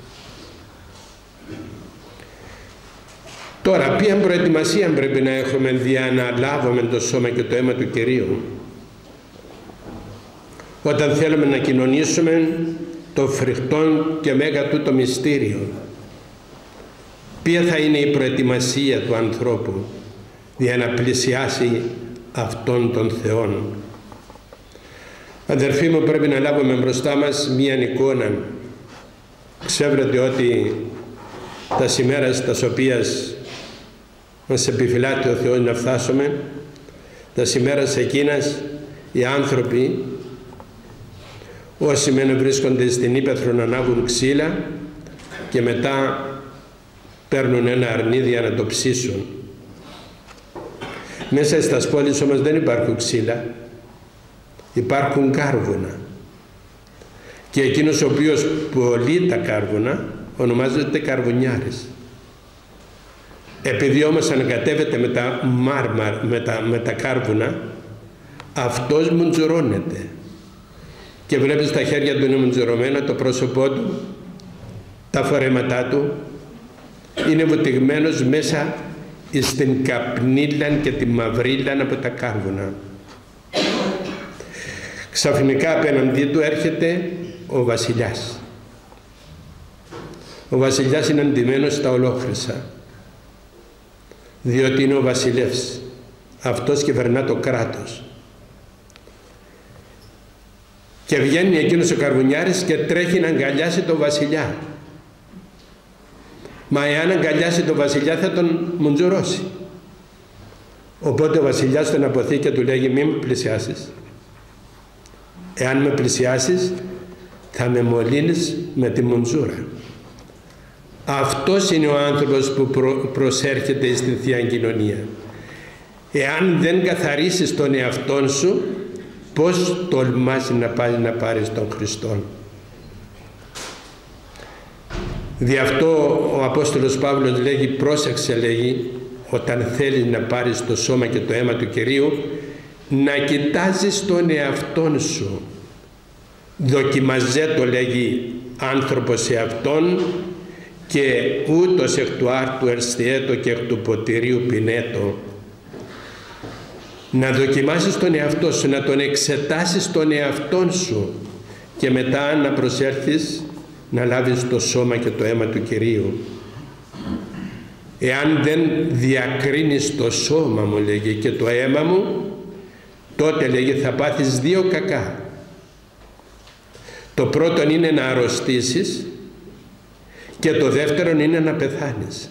Τώρα, ποια προετοιμασία πρέπει να έχουμε για να λάβουμε το σώμα και το αίμα του Κυρίου? Όταν θέλουμε να κοινωνήσουμε το φρικτό και μέγα τούτο μυστήριο, ποια θα είναι η προετοιμασία του ανθρώπου για να πλησιάσει αυτόν τον Θεόν? Αδερφοί μου, πρέπει να λάβουμε μπροστά μας μία εικόνα. Ξέρετε ότι τα σημέρα στα οποία μας επιφυλάτει ο Θεός να φτάσουμε, τα σημέρα εκείνας οι άνθρωποι, όσοι μένουν βρίσκονται στην ύπαιθρο, να ανάβουν ξύλα και μετά παίρνουν ένα αρνίδι για να το ψήσουν. Μέσα στις πόλεις όμως δεν υπάρχουν ξύλα, υπάρχουν κάρβουνα. Και εκείνος ο οποίος πωλεί τα κάρβουνα ονομάζεται καρβουνιάρης. Επειδή όμως ανακατεύεται με τα μάρμαρ, με τα, με τα κάρβουνα, αυτός μουντζουρώνεται. Και βλέπεις τα χέρια του είναι μουντζουρωμένα, το πρόσωπό του, τα φορέματά του, είναι βουτυγμένος μέσα στην καπνίλα και τη μαυρίλα από τα κάρβουνα. Ξαφνικά απέναντί του έρχεται ο βασιλιάς. Ο βασιλιάς είναι αντιμένος στα ολόχρυσα, διότι είναι ο βασιλεύς. Αυτός κυβερνά το κράτος. Και βγαίνει εκείνος ο καρβουνιάρης και τρέχει να αγκαλιάσει τον βασιλιά. Μα εάν αγκαλιάσει τον βασιλιά θα τον μουντζουρώσει. Οπότε ο βασιλιάς τον αποθεί και του λέγει: μην με πλησιάσεις. Εάν με πλησιάσεις θα με μολύνεις με τη μουντζούρα. Αυτός είναι ο άνθρωπος που προ, προσέρχεται στην Θεία Κοινωνία. Εάν δεν καθαρίσεις τον εαυτόν σου, πώς τολμάς να πας να πάρεις τον Χριστόν? Δι' αυτό ο Απόστολος Παύλος λέγει, πρόσεξε, λέγει, όταν θέλεις να πάρεις το σώμα και το αίμα του Κυρίου, να κοιτάζεις τον εαυτόν σου. Δοκιμαζέ το, λέγει, άνθρωπος σε αυτόν, και ούτως εκ του άρτου ερστιέτο και εκ του ποτηρίου πινέτο. Να δοκιμάσεις τον εαυτό σου, να τον εξετάσεις τον εαυτόν σου και μετά να προσέλθεις να λάβεις το σώμα και το αίμα του Κυρίου. Εάν δεν διακρίνεις το σώμα μου, λέγει, και το αίμα μου, τότε, λέγει, θα πάθεις δύο κακά. Το πρώτο είναι να αρρωστήσεις και το δεύτερο είναι να πεθάνεις.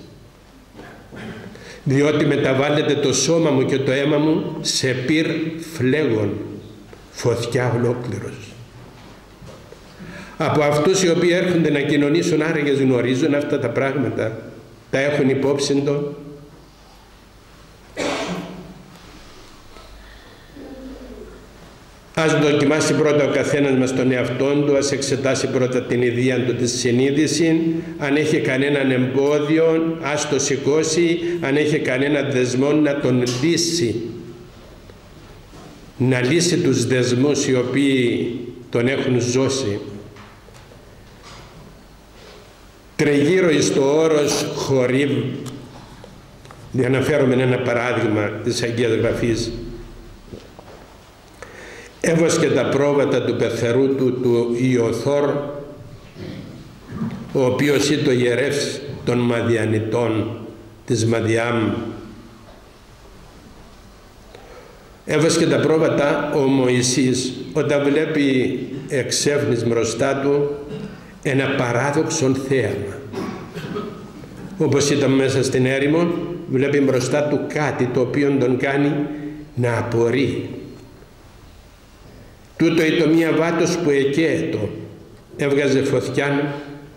Διότι μεταβάλλεται το σώμα μου και το αίμα μου σε πυρ φλέγον, φωτιά ολόκληρος. Από αυτούς οι οποίοι έρχονται να κοινωνήσουν, άραγες γνωρίζουν αυτά τα πράγματα, τα έχουν υπόψη το. Ας δοκιμάσει πρώτα ο καθένας μας τον εαυτόν του, ας εξετάσει πρώτα την ιδία του, τη συνείδηση, αν έχει κανέναν εμπόδιο, ας το σηκώσει, αν έχει κανένα δεσμό να τον λύσει. Να λύσει τους δεσμούς οι οποίοι τον έχουν ζώσει. Τριγύρω εις το όρος Χορίβ, διαναφέρομαι ένα παράδειγμα της Αγίας Γραφής, έβοσκε τα πρόβατα του πεθερού του, του Ιωθώρ, ο οποίος ήταν το ιερεύς των Μαδιανιτών της Μαδιάμ. Έβοσκε τα πρόβατα ο Μωυσής, όταν βλέπει εξέφνης μπροστά του ένα παράδοξο θέαμα. Όπως ήταν μέσα στην έρημο, βλέπει μπροστά του κάτι το οποίο τον κάνει να απορεί. Τούτο ήταν μία βάτος που εκαίετο, έβγαζε φωτιά,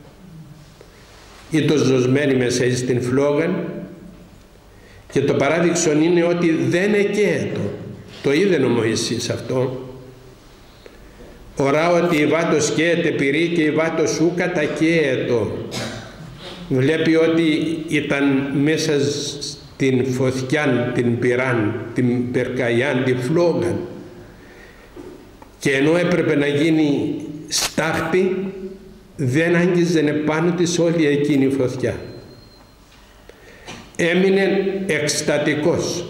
ήταν ζωσμένη μέσα στην φλόγα, και το παράδειξον είναι ότι δεν εκαίετο. Το είδε ο Μωυσής αυτό. Ωρά ότι η βάτος καίεται πυρή και η βάτος σου κατακαίετο. Βλέπει ότι ήταν μέσα στην φωτιά, την πυράν, την περκαγιάν, την φλόγαν. Και ενώ έπρεπε να γίνει στάχτη, δεν άγγιζε πάνω της όλη εκείνη η φωτιά. Έμεινε εκστατικός,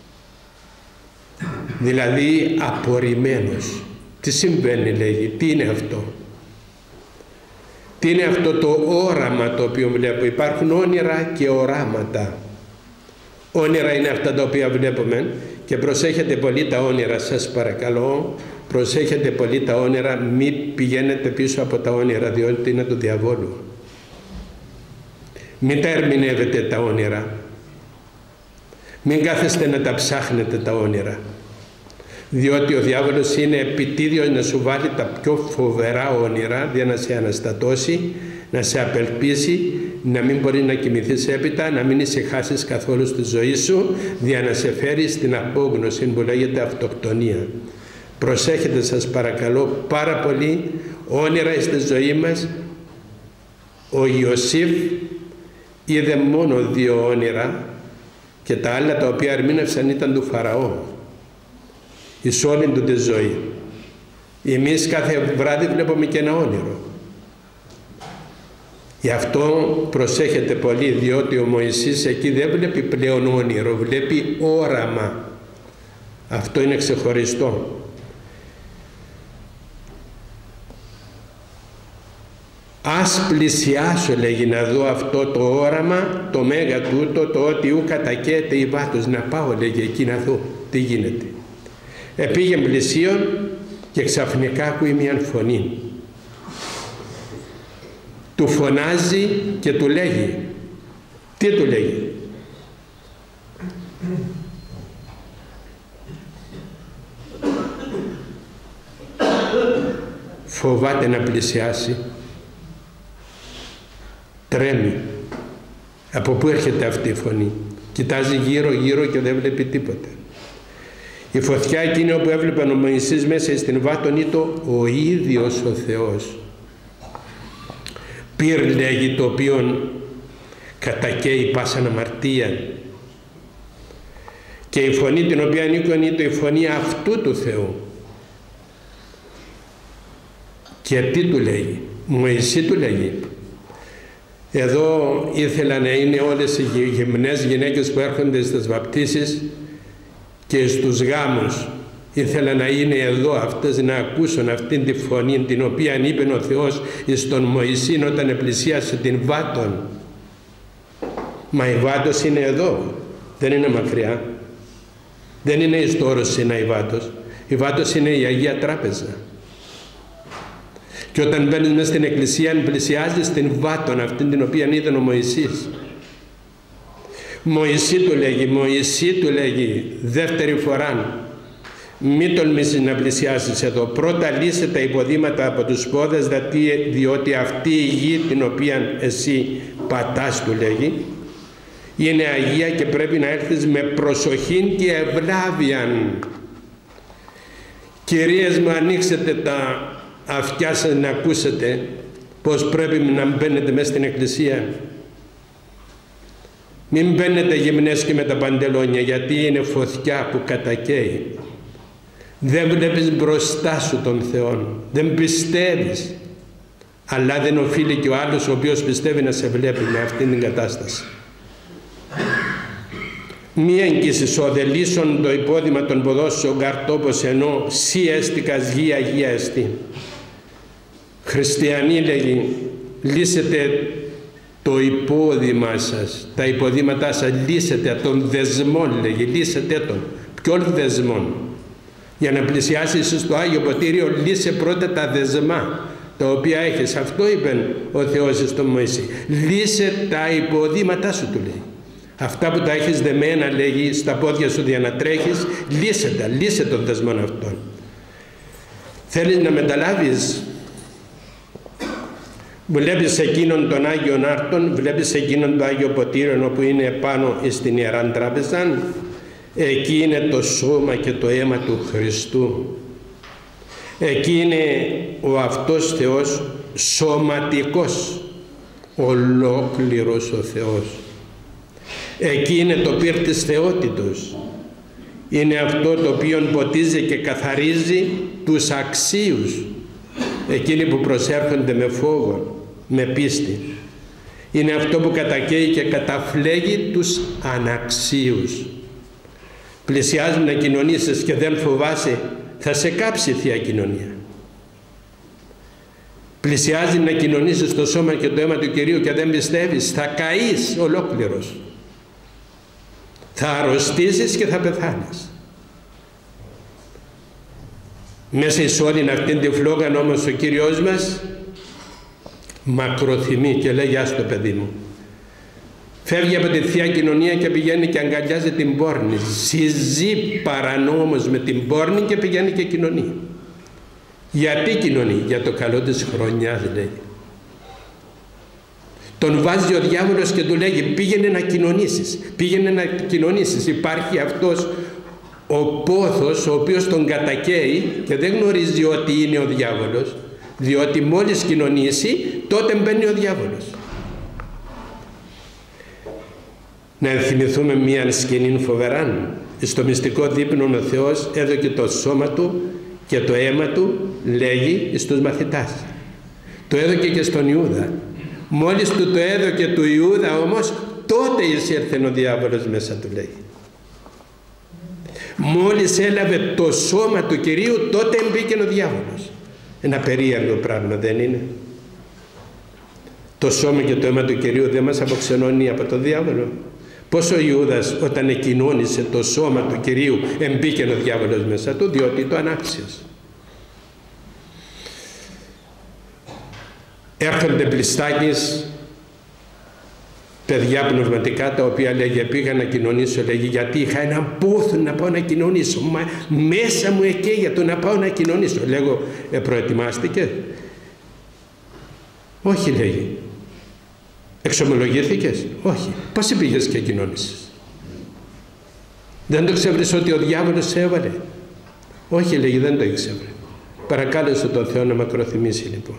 δηλαδή απορριμμένος. Τι συμβαίνει, λέγει, τι είναι αυτό? Τι είναι αυτό το όραμα το οποίο βλέπω? Υπάρχουν όνειρα και οράματα. Όνειρα είναι αυτά τα οποία βλέπουμε, και προσέχετε πολύ τα όνειρα, σας παρακαλώ, προσέχετε πολύ τα όνειρα, μην πηγαίνετε πίσω από τα όνειρα, διότι είναι του διαβόλου. Μην τα ερμηνεύετε τα όνειρα, μην κάθεστε να τα ψάχνετε τα όνειρα, διότι ο διάβολος είναι επιτίδιος να σου βάλει τα πιο φοβερά όνειρα για να σε αναστατώσει, να σε απελπίσει, να μην μπορεί να κοιμηθείς έπειτα, να μην ησυχάσεις καθόλου στη ζωή σου, για να σε φέρει στην απόγνωση που λέγεται αυτοκτονία. Προσέχετε, σας παρακαλώ πάρα πολύ, όνειρα στη ζωή μας. Ο Ιωσήφ είδε μόνο δύο όνειρα και τα άλλα τα οποία ερμήνευσαν ήταν του Φαραώ εις όλη του τη ζωή. Εμείς κάθε βράδυ βλέπουμε και ένα όνειρο. Γι' αυτό προσέχετε πολύ, διότι ο Μωυσής εκεί δεν βλέπει πλέον όνειρο, βλέπει όραμα. Αυτό είναι ξεχωριστό. Ας πλησιάσω, λέγει, να δω αυτό το όραμα, το μέγα τούτο, το ότι ου κατακαίεται η βάτος. Να πάω, λέγει, εκεί να δω τι γίνεται. Επήγε πλησίον και ξαφνικά ακούει μια φωνή. Του φωνάζει και του λέγει. Τι του λέγει? Φοβάται να πλησιάσει. Τρέμει. Από πού έρχεται αυτή η φωνή? Κοιτάζει γύρω γύρω και δεν βλέπει τίποτα. Η φωτιά εκείνη όπου έβλεπε ο Μωυσής μέσα στην βάτον ήταν ο ίδιος ο Θεός. Πυρ, λέγει, το οποίο κατακαίει πάσαν αμαρτία. Και η φωνή την οποία ανήκουν είναι η φωνή αυτού του Θεού. Και τι του λέγει? Μωυσή, του λέγει. Εδώ ήθελα να είναι όλες οι γυμνές γυναίκες που έρχονται στις βαπτίσεις και στους γάμους. Ήθελα να είναι εδώ αυτές να ακούσουν αυτήν τη φωνή την οποία είπε ο Θεός εις τον Μωυσή όταν πλησίασε την βάτον. Μα η βάτος είναι εδώ, δεν είναι μακριά. Δεν είναι εις το όρος Σινά η βάτος. Η βάτος είναι η Αγία Τράπεζα. Και όταν μπαίνεις μέσα στην εκκλησία πλησιάζεις την βάτον αυτήν την οποία είδε ο Μωυσής. Μωυσή, του λέγει, Μωυσή, του λέγει δεύτερη φορά, μην τολμήσεις να πλησιάσεις εδώ. Πρώτα λύσε τα υποδήματα από τους πόδες, διότι αυτή η γη την οποία εσύ πατάς, του λέγει, είναι Αγία και πρέπει να έρθεις με προσοχή και ευλάβιαν. Κυρίες μου, ανοίξετε τα αυτιά σας να ακούσετε πως πρέπει να μπαίνετε μέσα στην εκκλησία. Μην μπαίνετε γυμνές και με τα παντελόνια, γιατί είναι φωτιά που κατακαίει. Δεν βλέπεις μπροστά σου τον Θεό, δεν πιστεύεις, αλλά δεν οφείλει και ο άλλος ο οποίος πιστεύει να σε βλέπει με αυτήν την κατάσταση. Μη εγγύσεις ο δελίσσον το υπόδημα των ποδών σου καρτόπος, ενώ σύ έστικας γη Αγία εστί. Χριστιανοί, λέγει, λύσετε το υπόδημα σας, τα υποδήματά σας, λύσετε τον δεσμόν, λέγει, λύσετε τον. Ποιον δεσμόν? Για να πλησιάσεις στο Άγιο Ποτήριο, λύσε πρώτα τα δεσμά τα οποία έχεις. Αυτό είπε ο Θεός στον Μωυσή. Λύσε τα υποδήματά σου, του λέει. Αυτά που τα έχεις δεμένα, λέγει, στα πόδια σου για να τρέχεις, λύσε τα, λύσε τον δεσμόν αυτόν. Θέλεις να μεταλάβεις? Βλέπεις εκείνον τον Άγιον Άρτον, βλέπεις εκείνον το Άγιο Ποτήριο όπου είναι πάνω στην Ιεράν Τράπεζα. Εκεί είναι το σώμα και το αίμα του Χριστού. Εκεί είναι ο αυτός Θεός σωματικός, ολόκληρος ο Θεός. Εκεί είναι το πυρ της θεότητος. Είναι αυτό το οποίο ποτίζει και καθαρίζει τους αξίους, εκείνοι που προσέρχονται με φόβο, με πίστη. Είναι αυτό που κατακαίει και καταφλέγει τους αναξίους. Πλησιάζει να κοινωνήσεις και δεν φοβάσαι, θα σε κάψει η Θεία Κοινωνία. Πλησιάζει να κοινωνήσεις το σώμα και το αίμα του Κυρίου και δεν πιστεύεις, θα καείς ολόκληρος. Θα αρρωστήσεις και θα πεθάνεις. Μέσα εις όλη αυτήν τη φλόγα όμως ο Κύριος μας μακροθυμεί και λέει: «Γεια στο παιδί μου». Φεύγει από τη Θεία Κοινωνία και πηγαίνει και αγκαλιάζει την πόρνη. Συζεί παρανόμως με την πόρνη και πηγαίνει και κοινωνεί. Γιατί κοινωνεί? Για το καλό της χρονιάς, λέει. Τον βάζει ο διάβολος και του λέγει: πήγαινε να κοινωνήσεις, πήγαινε να κοινωνήσεις. Υπάρχει αυτός ο πόθος ο οποίος τον κατακαίει και δεν γνωρίζει ότι είναι ο διάβολος, διότι μόλις κοινωνήσει τότε μπαίνει ο διάβολος. Να ενθυμηθούμε μία σκηνή φοβερά. Στο μυστικό δείπνο ο Θεός έδωκε το σώμα του και το αίμα του, λέγει, στους μαθητάς. Το έδωκε και στον Ιούδα. Μόλις του το έδωκε του Ιούδα όμως, τότε εισήρθε ο διάβολος μέσα του, λέει. Μόλις έλαβε το σώμα του Κυρίου, τότε μπήκε ο διάβολος. Ένα περίεργο πράγμα, δεν είναι? Το σώμα και το αίμα του Κυρίου δεν μας αποξενώνει από το διάβολο? Πώς ο Ιούδας όταν εκοινώνησε το σώμα του Κυρίου εμπήκε ο διάβολος μέσα του? Διότι το ανάξιωσε. Έρχονται πλιστάκης παιδιά πνευματικά, τα οποία λέγε πήγα να κοινωνήσω, λέγε γιατί είχα έναν πόθο να πάω να κοινωνήσω, μα μέσα μου εκαίγε το να πάω να κοινωνήσω. Λέγω, ε, προετοιμάστηκε? Όχι, λέγει. Εξομολογήθηκες? Όχι. Πώς πήγες και κοινώνησες? Δεν το ξέρεις ότι ο διάβολος σε έβαλε? Όχι, λέγει, δεν το ήξερε. Παρακάλεσε τον Θεό να μακροθυμήσει λοιπόν.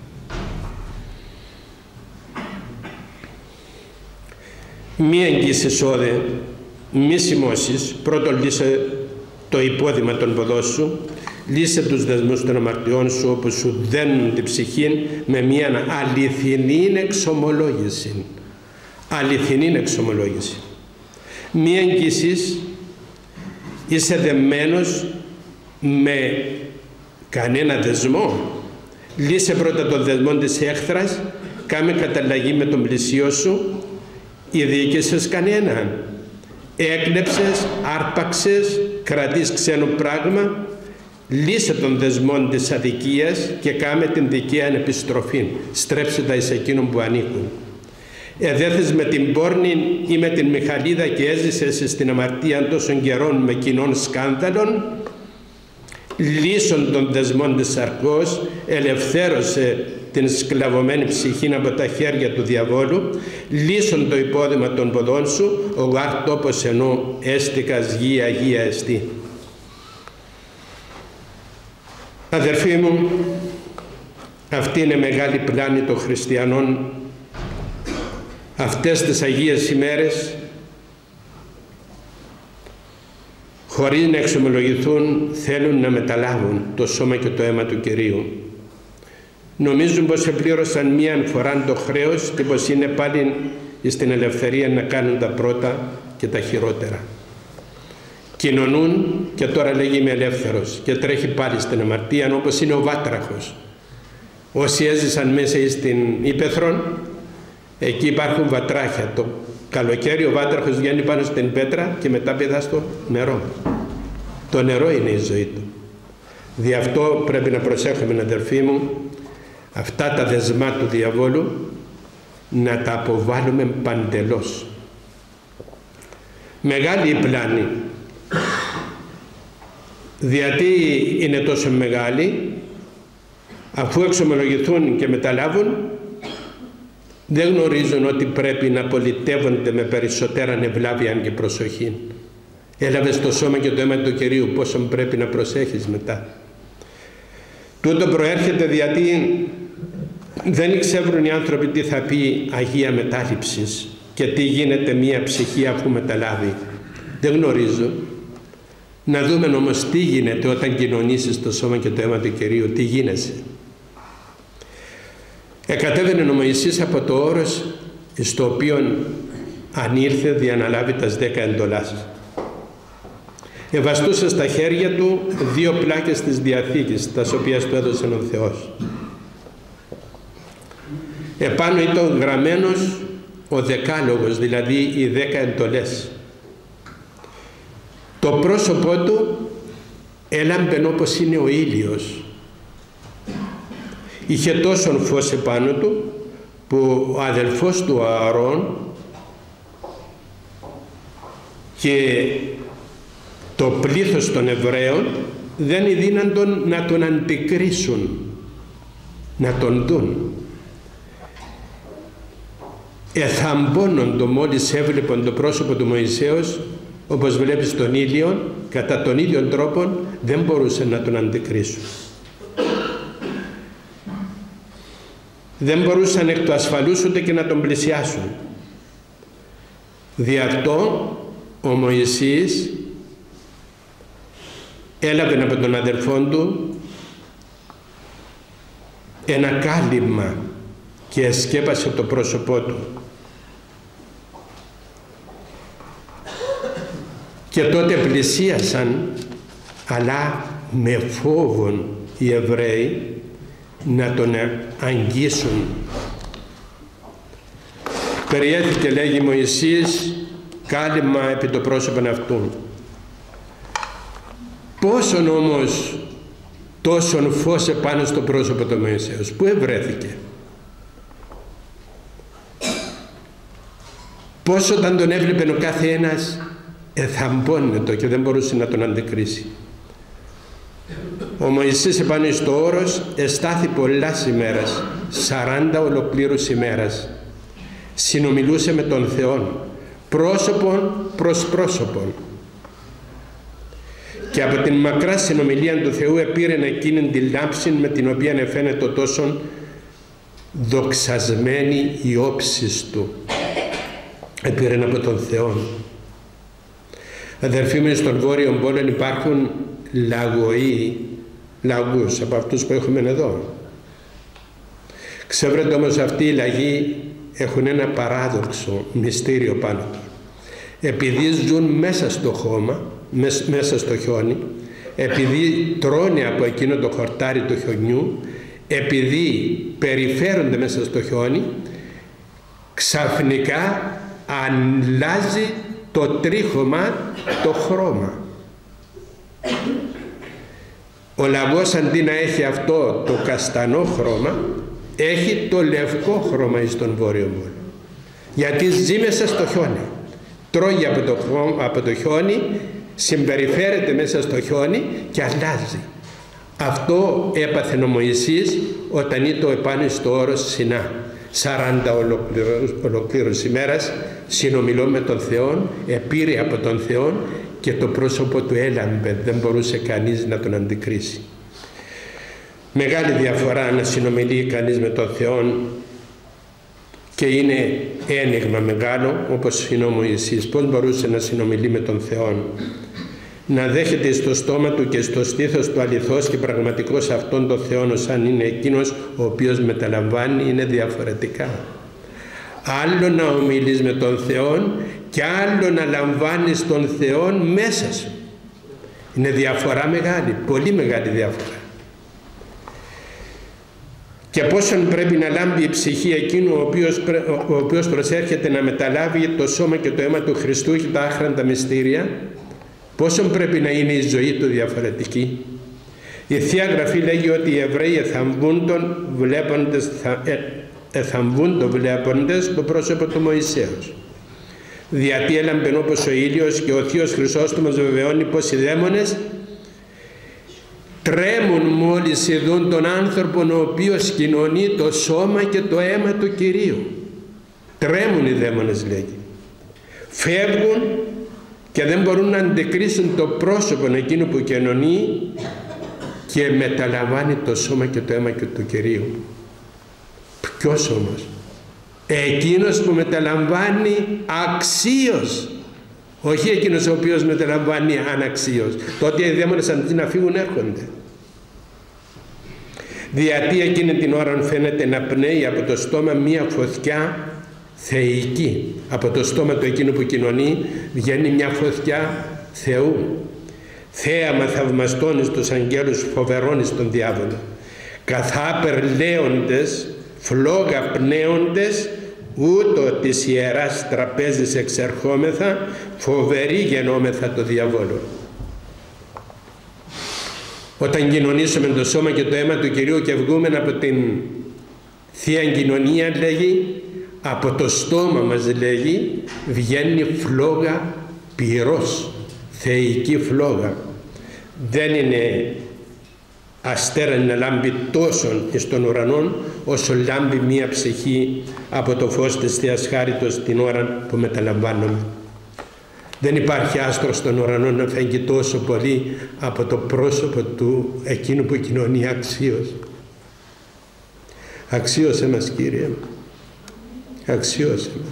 Μη εγγύσεις όδε, μη σημώσεις, πρώτον λύσε το υπόδημα των ποδών σου, λύσε τους δεσμούς των αμαρτιών σου όπου σου δένουν την ψυχή με μια αληθινή εξομολόγηση. Αληθινή εξομολόγηση. Μη εγγύσεις, είσαι δεμένος με κανένα δεσμό. Λύσε πρώτα τον δεσμό της έχθρας, κάμε καταλλαγή με τον πλησίο σου, ειδίκησες κανέναν, έκλεψες, άρπαξες, κρατείς ξένο πράγμα, λύσε τον δεσμόν της αδικίας και κάμε την δικαία επιστροφή, στρέψε τα εις εκείνον που ανήκουν. Εδέθες με την πόρνη ή με την Μιχαλίδα και έζησες στην αμαρτία τόσων καιρών με κοινών σκάνδαλων, λύσον τον δεσμόν της σαρκός, ελευθέρωσε την σκλαβωμένη ψυχή από τα χέρια του διαβόλου, λύσον το υπόδημα των ποδών σου, ο γάρ τόπος ενώ έστικας γη αγία εστί. Αδερφοί μου, αυτή είναι μεγάλη πλάνη των χριστιανών. Αυτές τις Αγίες ημέρες, χωρίς να εξομολογηθούν, θέλουν να μεταλάβουν το σώμα και το αίμα του Κυρίου. Νομίζουν πως επλήρωσαν μία φορά το χρέος και πως είναι πάλι στην ελευθερία να κάνουν τα πρώτα και τα χειρότερα. Κοινωνούν και τώρα λέγει είμαι ελεύθερος και τρέχει πάλι στην αμαρτία, όπως είναι ο βάτραχος. Όσοι έζησαν μέσα στην Ήπεθρο, εκεί υπάρχουν βατράχια. Το καλοκαίρι ο βάτραχος βγαίνει πάνω στην πέτρα και μετά πηδά στο νερό. Το νερό είναι η ζωή του. Δι' αυτό πρέπει να προσέχουμε, αδερφοί μου, αυτά τα δεσμά του διαβόλου να τα αποβάλουμε παντελώς. Μεγάλη η πλάνη. Γιατί είναι τόσο μεγάλη? Αφού εξομολογηθούν και μεταλάβουν, δεν γνωρίζουν ότι πρέπει να πολιτεύονται με περισσότερα ευλάβεια και προσοχή. έλαβες το σώμα και το αίμα του Κυρίου, πόσο πρέπει να προσέχεις μετά. Τούτο προέρχεται γιατί δεν ξέρουν οι άνθρωποι τι θα πει Αγία Μετάληψης και τι γίνεται μία ψυχή αφού μεταλάβει. Δεν γνωρίζω. Να δούμε όμως τι γίνεται όταν κοινωνήσεις το σώμα και το αίμα του Κυρίου, τι γίνεσαι. Εκατέβαινε ο Μωυσής από το όρος στο οποίο ανήλθε διαναλάβει τας δέκα εντολάς. Εβαστούσε στα χέρια του δύο πλάκες της Διαθήκης, τας οποίες του έδωσε ο Θεός. Επάνω ήταν γραμμένος ο δεκάλογος, δηλαδή οι δέκα εντολές. Το πρόσωπό του έλαμπε όπως είναι ο ήλιος. Είχε τόσον φως επάνω του που ο αδελφός του Ααρών και το πλήθος των Εβραίων δεν είναι δύνατον να τον αντικρίσουν, να τον δουν. Εθαμπώνοντο μόλις έβλεπαν το πρόσωπο του Μωυσέως, όπως βλέπεις τον ήλιο, κατά τον ίδιο τρόπο δεν μπορούσαν να τον αντικρίσουν. Δεν μπορούσαν εκ του ασφαλούς ούτε και να τον πλησιάσουν. Δι' αυτό ο Μωυσής έλαβε από τον αδελφό του ένα κάλυμμα και εσκέπασε το πρόσωπό του. Και τότε πλησίασαν, αλλά με φόβον οι Εβραίοι, να τον αγγίσουν. Περιέθηκε, λέγει Μωυσής, κάλυμμα επί το πρόσωπον αυτού. Πόσον όμως τόσον φως επάνω στο πρόσωπο του Μωυσέως, πού ευρέθηκε? Πόσο όταν τον έβλεπε ο κάθε ένας εθαμπώνετο και δεν μπορούσε να τον αντικρίσει. Ο Μωυσής επάνω στο όρος εστάθη πολλάς ημέρας, σαράντα ολοκλήρους ημέρας. Συνομιλούσε με τον Θεό, πρόσωπον προς πρόσωπον. Και από την μακρά συνομιλία του Θεού επήρε εκείνη τη λάμψη με την οποία εφαίνεται τόσο δοξασμένη η όψης του. Επήρε από τον Θεό. Αδερφοί μου, στον Βόρειο Πόλο υπάρχουν λαγωοί, λαγούς από αυτούς που έχουμε εδώ. Ξέρετε όμως αυτοί οι λαγοί έχουν ένα παράδοξο μυστήριο πάνω του. Επειδή ζουν μέσα στο χώμα, μέσα στο χιόνι, επειδή τρώνε από εκείνο το χορτάρι του χιονιού, επειδή περιφέρονται μέσα στο χιόνι, ξαφνικά αλλάζει το τρίχωμα, το χρώμα. Ο λαγός αντί να έχει αυτό το καστανό χρώμα, έχει το λευκό χρώμα στον Βόρειο Πόλο. Γιατί ζει μέσα στο χιόνι. Τρώγει από το, από το χιόνι, συμπεριφέρεται μέσα στο χιόνι και αλλάζει. Αυτό έπαθε ο Μωυσής όταν ήταν επάνω στο όρος Σινά. σαράντα ολοκλήρους ημέρας συνομιλώ με τον Θεό, επήρε από τον Θεό και το πρόσωπο του έλαμπε, δεν μπορούσε κανείς να τον αντικρίσει. Μεγάλη διαφορά να συνομιλεί κανείς με τον Θεό και είναι ένιγμα μεγάλο όπως είναι ο Μωυσής. Πώς μπορούσε να συνομιλεί με τον Θεό? Να δέχεται στο στόμα του και στο στήθος του αληθώς και πραγματικός αυτόν τον Θεό σαν είναι εκείνος ο οποίος μεταλαμβάνει, είναι διαφορετικά. Άλλο να ομιλείς με τον Θεό και άλλο να λαμβάνεις τον Θεό μέσα σου. Είναι διαφορά μεγάλη, πολύ μεγάλη διαφορά. Και πόσον πρέπει να λάμπει η ψυχή εκείνου ο οποίος, ο οποίος προσέρχεται να μεταλάβει το σώμα και το αίμα του Χριστού και τα άχραντα μυστήρια, πόσον πρέπει να είναι η ζωή του διαφορετική. Η Θεία Γραφή λέγει ότι οι Εβραίοι εθαμβούν τον βλέποντες, ε, εθαμβούν το βλέποντες το πρόσωπο του Μωυσέως. Διότι έλαμπεν όπως ο ήλιος και ο Θείος Χρυσόστομος βεβαιώνει πως οι δαίμονες τρέμουν μόλις ειδούν τον άνθρωπον ο οποίος κοινωνεί το σώμα και το αίμα του Κυρίου. Τρέμουν οι δαίμονες, λέγει. Φεύγουν και δεν μπορούν να αντικρίσουν το πρόσωπο εκείνου που κοινωνεί και μεταλαμβάνει το σώμα και το αίμα και του Κυρίου. Ποιος όμως? Εκείνος που μεταλαμβάνει αξίως, όχι εκείνος ο οποίος μεταλαμβάνει αναξίως. Τότε οι δαίμονες αντί να φύγουν έρχονται. Γιατί εκείνη την ώρα φαίνεται να πνέει από το στόμα μία φωτιά θεϊκή. Από το στόμα του εκείνου που κοινωνεί βγαίνει μια φωτιά Θεού. Θέαμα θαυμαστών εις τους αγγέλους, φοβερών εις τον διάβολο. Καθάπερ λέοντες, φλόγα πνέοντες, ούτω της ιεράς τραπέζης εξερχόμεθα, φοβερή γεννόμεθα το διαβόλο. Όταν κοινωνήσουμε το σώμα και το αίμα του Κυρίου και βγούμε από την Θεία Κοινωνία, λέγει, από το στόμα μας, λέγει, βγαίνει φλόγα πυρός, θεϊκή φλόγα. Δεν είναι αστέρα να λάμπει τόσο στον ουρανό όσο λάμπει μία ψυχή από το φως της Θείας Χάριτος την ώρα που μεταλαμβάνουμε. Δεν υπάρχει άστρο στον ουρανό να φέγγει τόσο πολύ από το πρόσωπο του εκείνου που κοινωνεί αξίως. Αξίωσε μας, Κύριε, αξίωσε μας.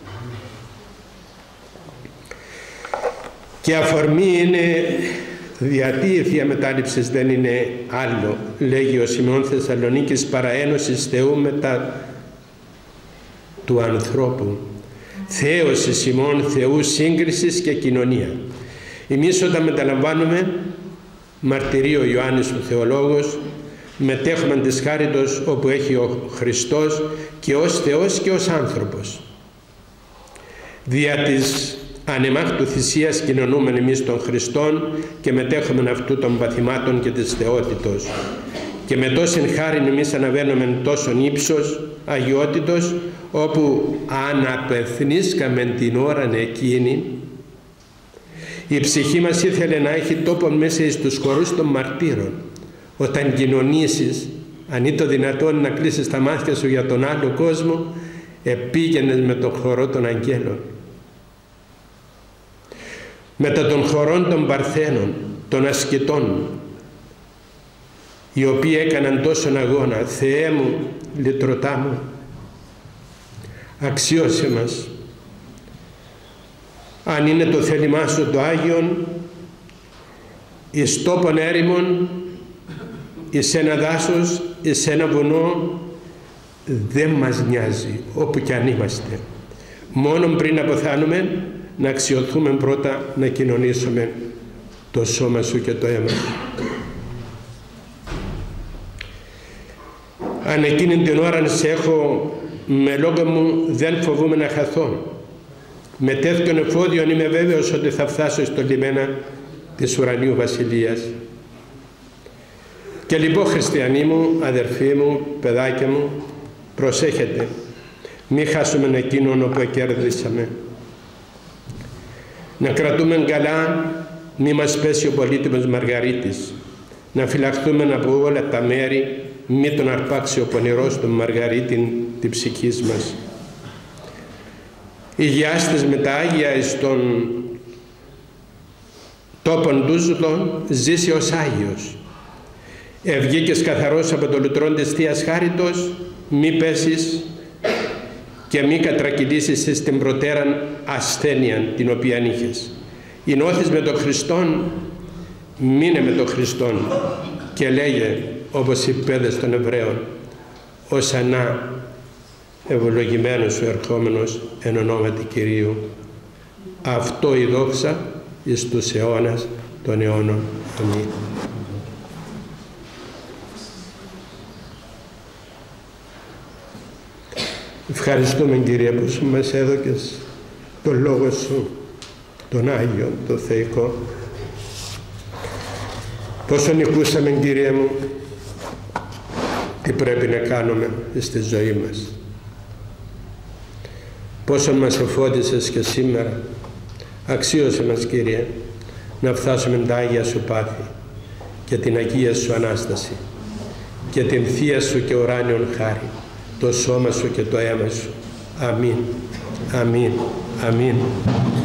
Και αφορμή είναι, γιατί η Θεία Μετάληψης δεν είναι άλλο, λέγει ο Σιμεών Θεσσαλονίκης, παραένωσης Θεού μετά του ανθρώπου. Θέωση ημών Θεού σύγκρισης και κοινωνία. Εμείς όταν μεταλαμβάνουμε, μαρτυρεί ο Ιωάννης ο Θεολόγος, μετέχουμε της χάριτος όπου έχει ο Χριστός και ως Θεός και ως άνθρωπος. Δια της ανεμάχτου θυσίας κοινωνούμε εμείς των Χριστών και μετέχουμε αυτού των παθημάτων και της θεότητος. Και με τόσην χάριν εμείς αναβαίνουμε τόσον ύψος αγιότητος, όπου αναπεθνίσκαμε την ώρα εκείνη, η ψυχή μας ήθελε να έχει τόπο μέσα εις τους χορούς των μαρτύρων. Όταν κοινωνήσεις, αν είναι το δυνατόν να κλείσεις τα μάτια σου για τον άλλο κόσμο, επήγαινες με τον χορό των αγγέλων. Μετά των χορών των παρθένων, των ασκητών, οι οποίοι έκαναν τόσον αγώνα, Θεέ μου, λυτρωτά μου, αξιώσε μας. Αν είναι το θέλημά σου το Άγιον, εις τόπον έρημον, εις ένα δάσος, εις ένα βουνό, δεν μας νοιάζει όπου κι αν είμαστε. Μόνον πριν αποθάνουμε, να αξιωθούμε πρώτα να κοινωνήσουμε το σώμα σου και το αίμα σου. Αν εκείνη την ώρα σε έχω με λόγο μου, δεν φοβούμαι να χαθώ. Με τέτοιον εφόδιον είμαι βέβαιος ότι θα φτάσω στο λιμένα της ουρανίου βασιλείας. Και λοιπόν, χριστιανοί μου, αδερφοί μου, παιδάκια μου, προσέχετε, μη χάσουμε εκείνον όπου κέρδισαμε. Να κρατούμε καλά, μη μας πέσει ο πολύτιμος Μαργαρίτης. Να φυλαχθούμε από όλα τα μέρη, μη τον αρπάξει ο πονηρός του Μαργαρίτην τη ψυχής μας. Υγιάστης με τα Άγια εις τον τόπον τούζλων ζήσει ως Άγιος. Ευγήκες καθαρός από το λουτρόν της Θείας Χάριτος, μη πέσεις και μη κατρακυλήσεις στην προτέραν ασθένεια την οποία είχες. Ηνώθεις με τον Χριστόν, μείνε με τον Χριστόν και λέγε όπως οι παιδες των Εβραίων, ως ανά ευλογημένος ο ερχόμενος εν ονόματι Κυρίου. Αυτό η δόξα εις τους αιώνας των αιώνων. Αμήν. Ευχαριστούμε, Κύριε, που σου μας έδωκες τον Λόγο Σου, τον Άγιο, τον Θεϊκό. Πόσο νικούσαμε, Κύριε μου, τι πρέπει να κάνουμε στη ζωή μας. Πόσο μας εφώτισες και σήμερα. Αξίωσε μας, Κύριε, να φτάσουμε τα Άγια Σου πάθη και την Αγία Σου Ανάσταση και την Θεία Σου και ουράνιον χάρη, το σώμα Σου και το αίμα Σου. Αμήν. Αμήν. Αμήν.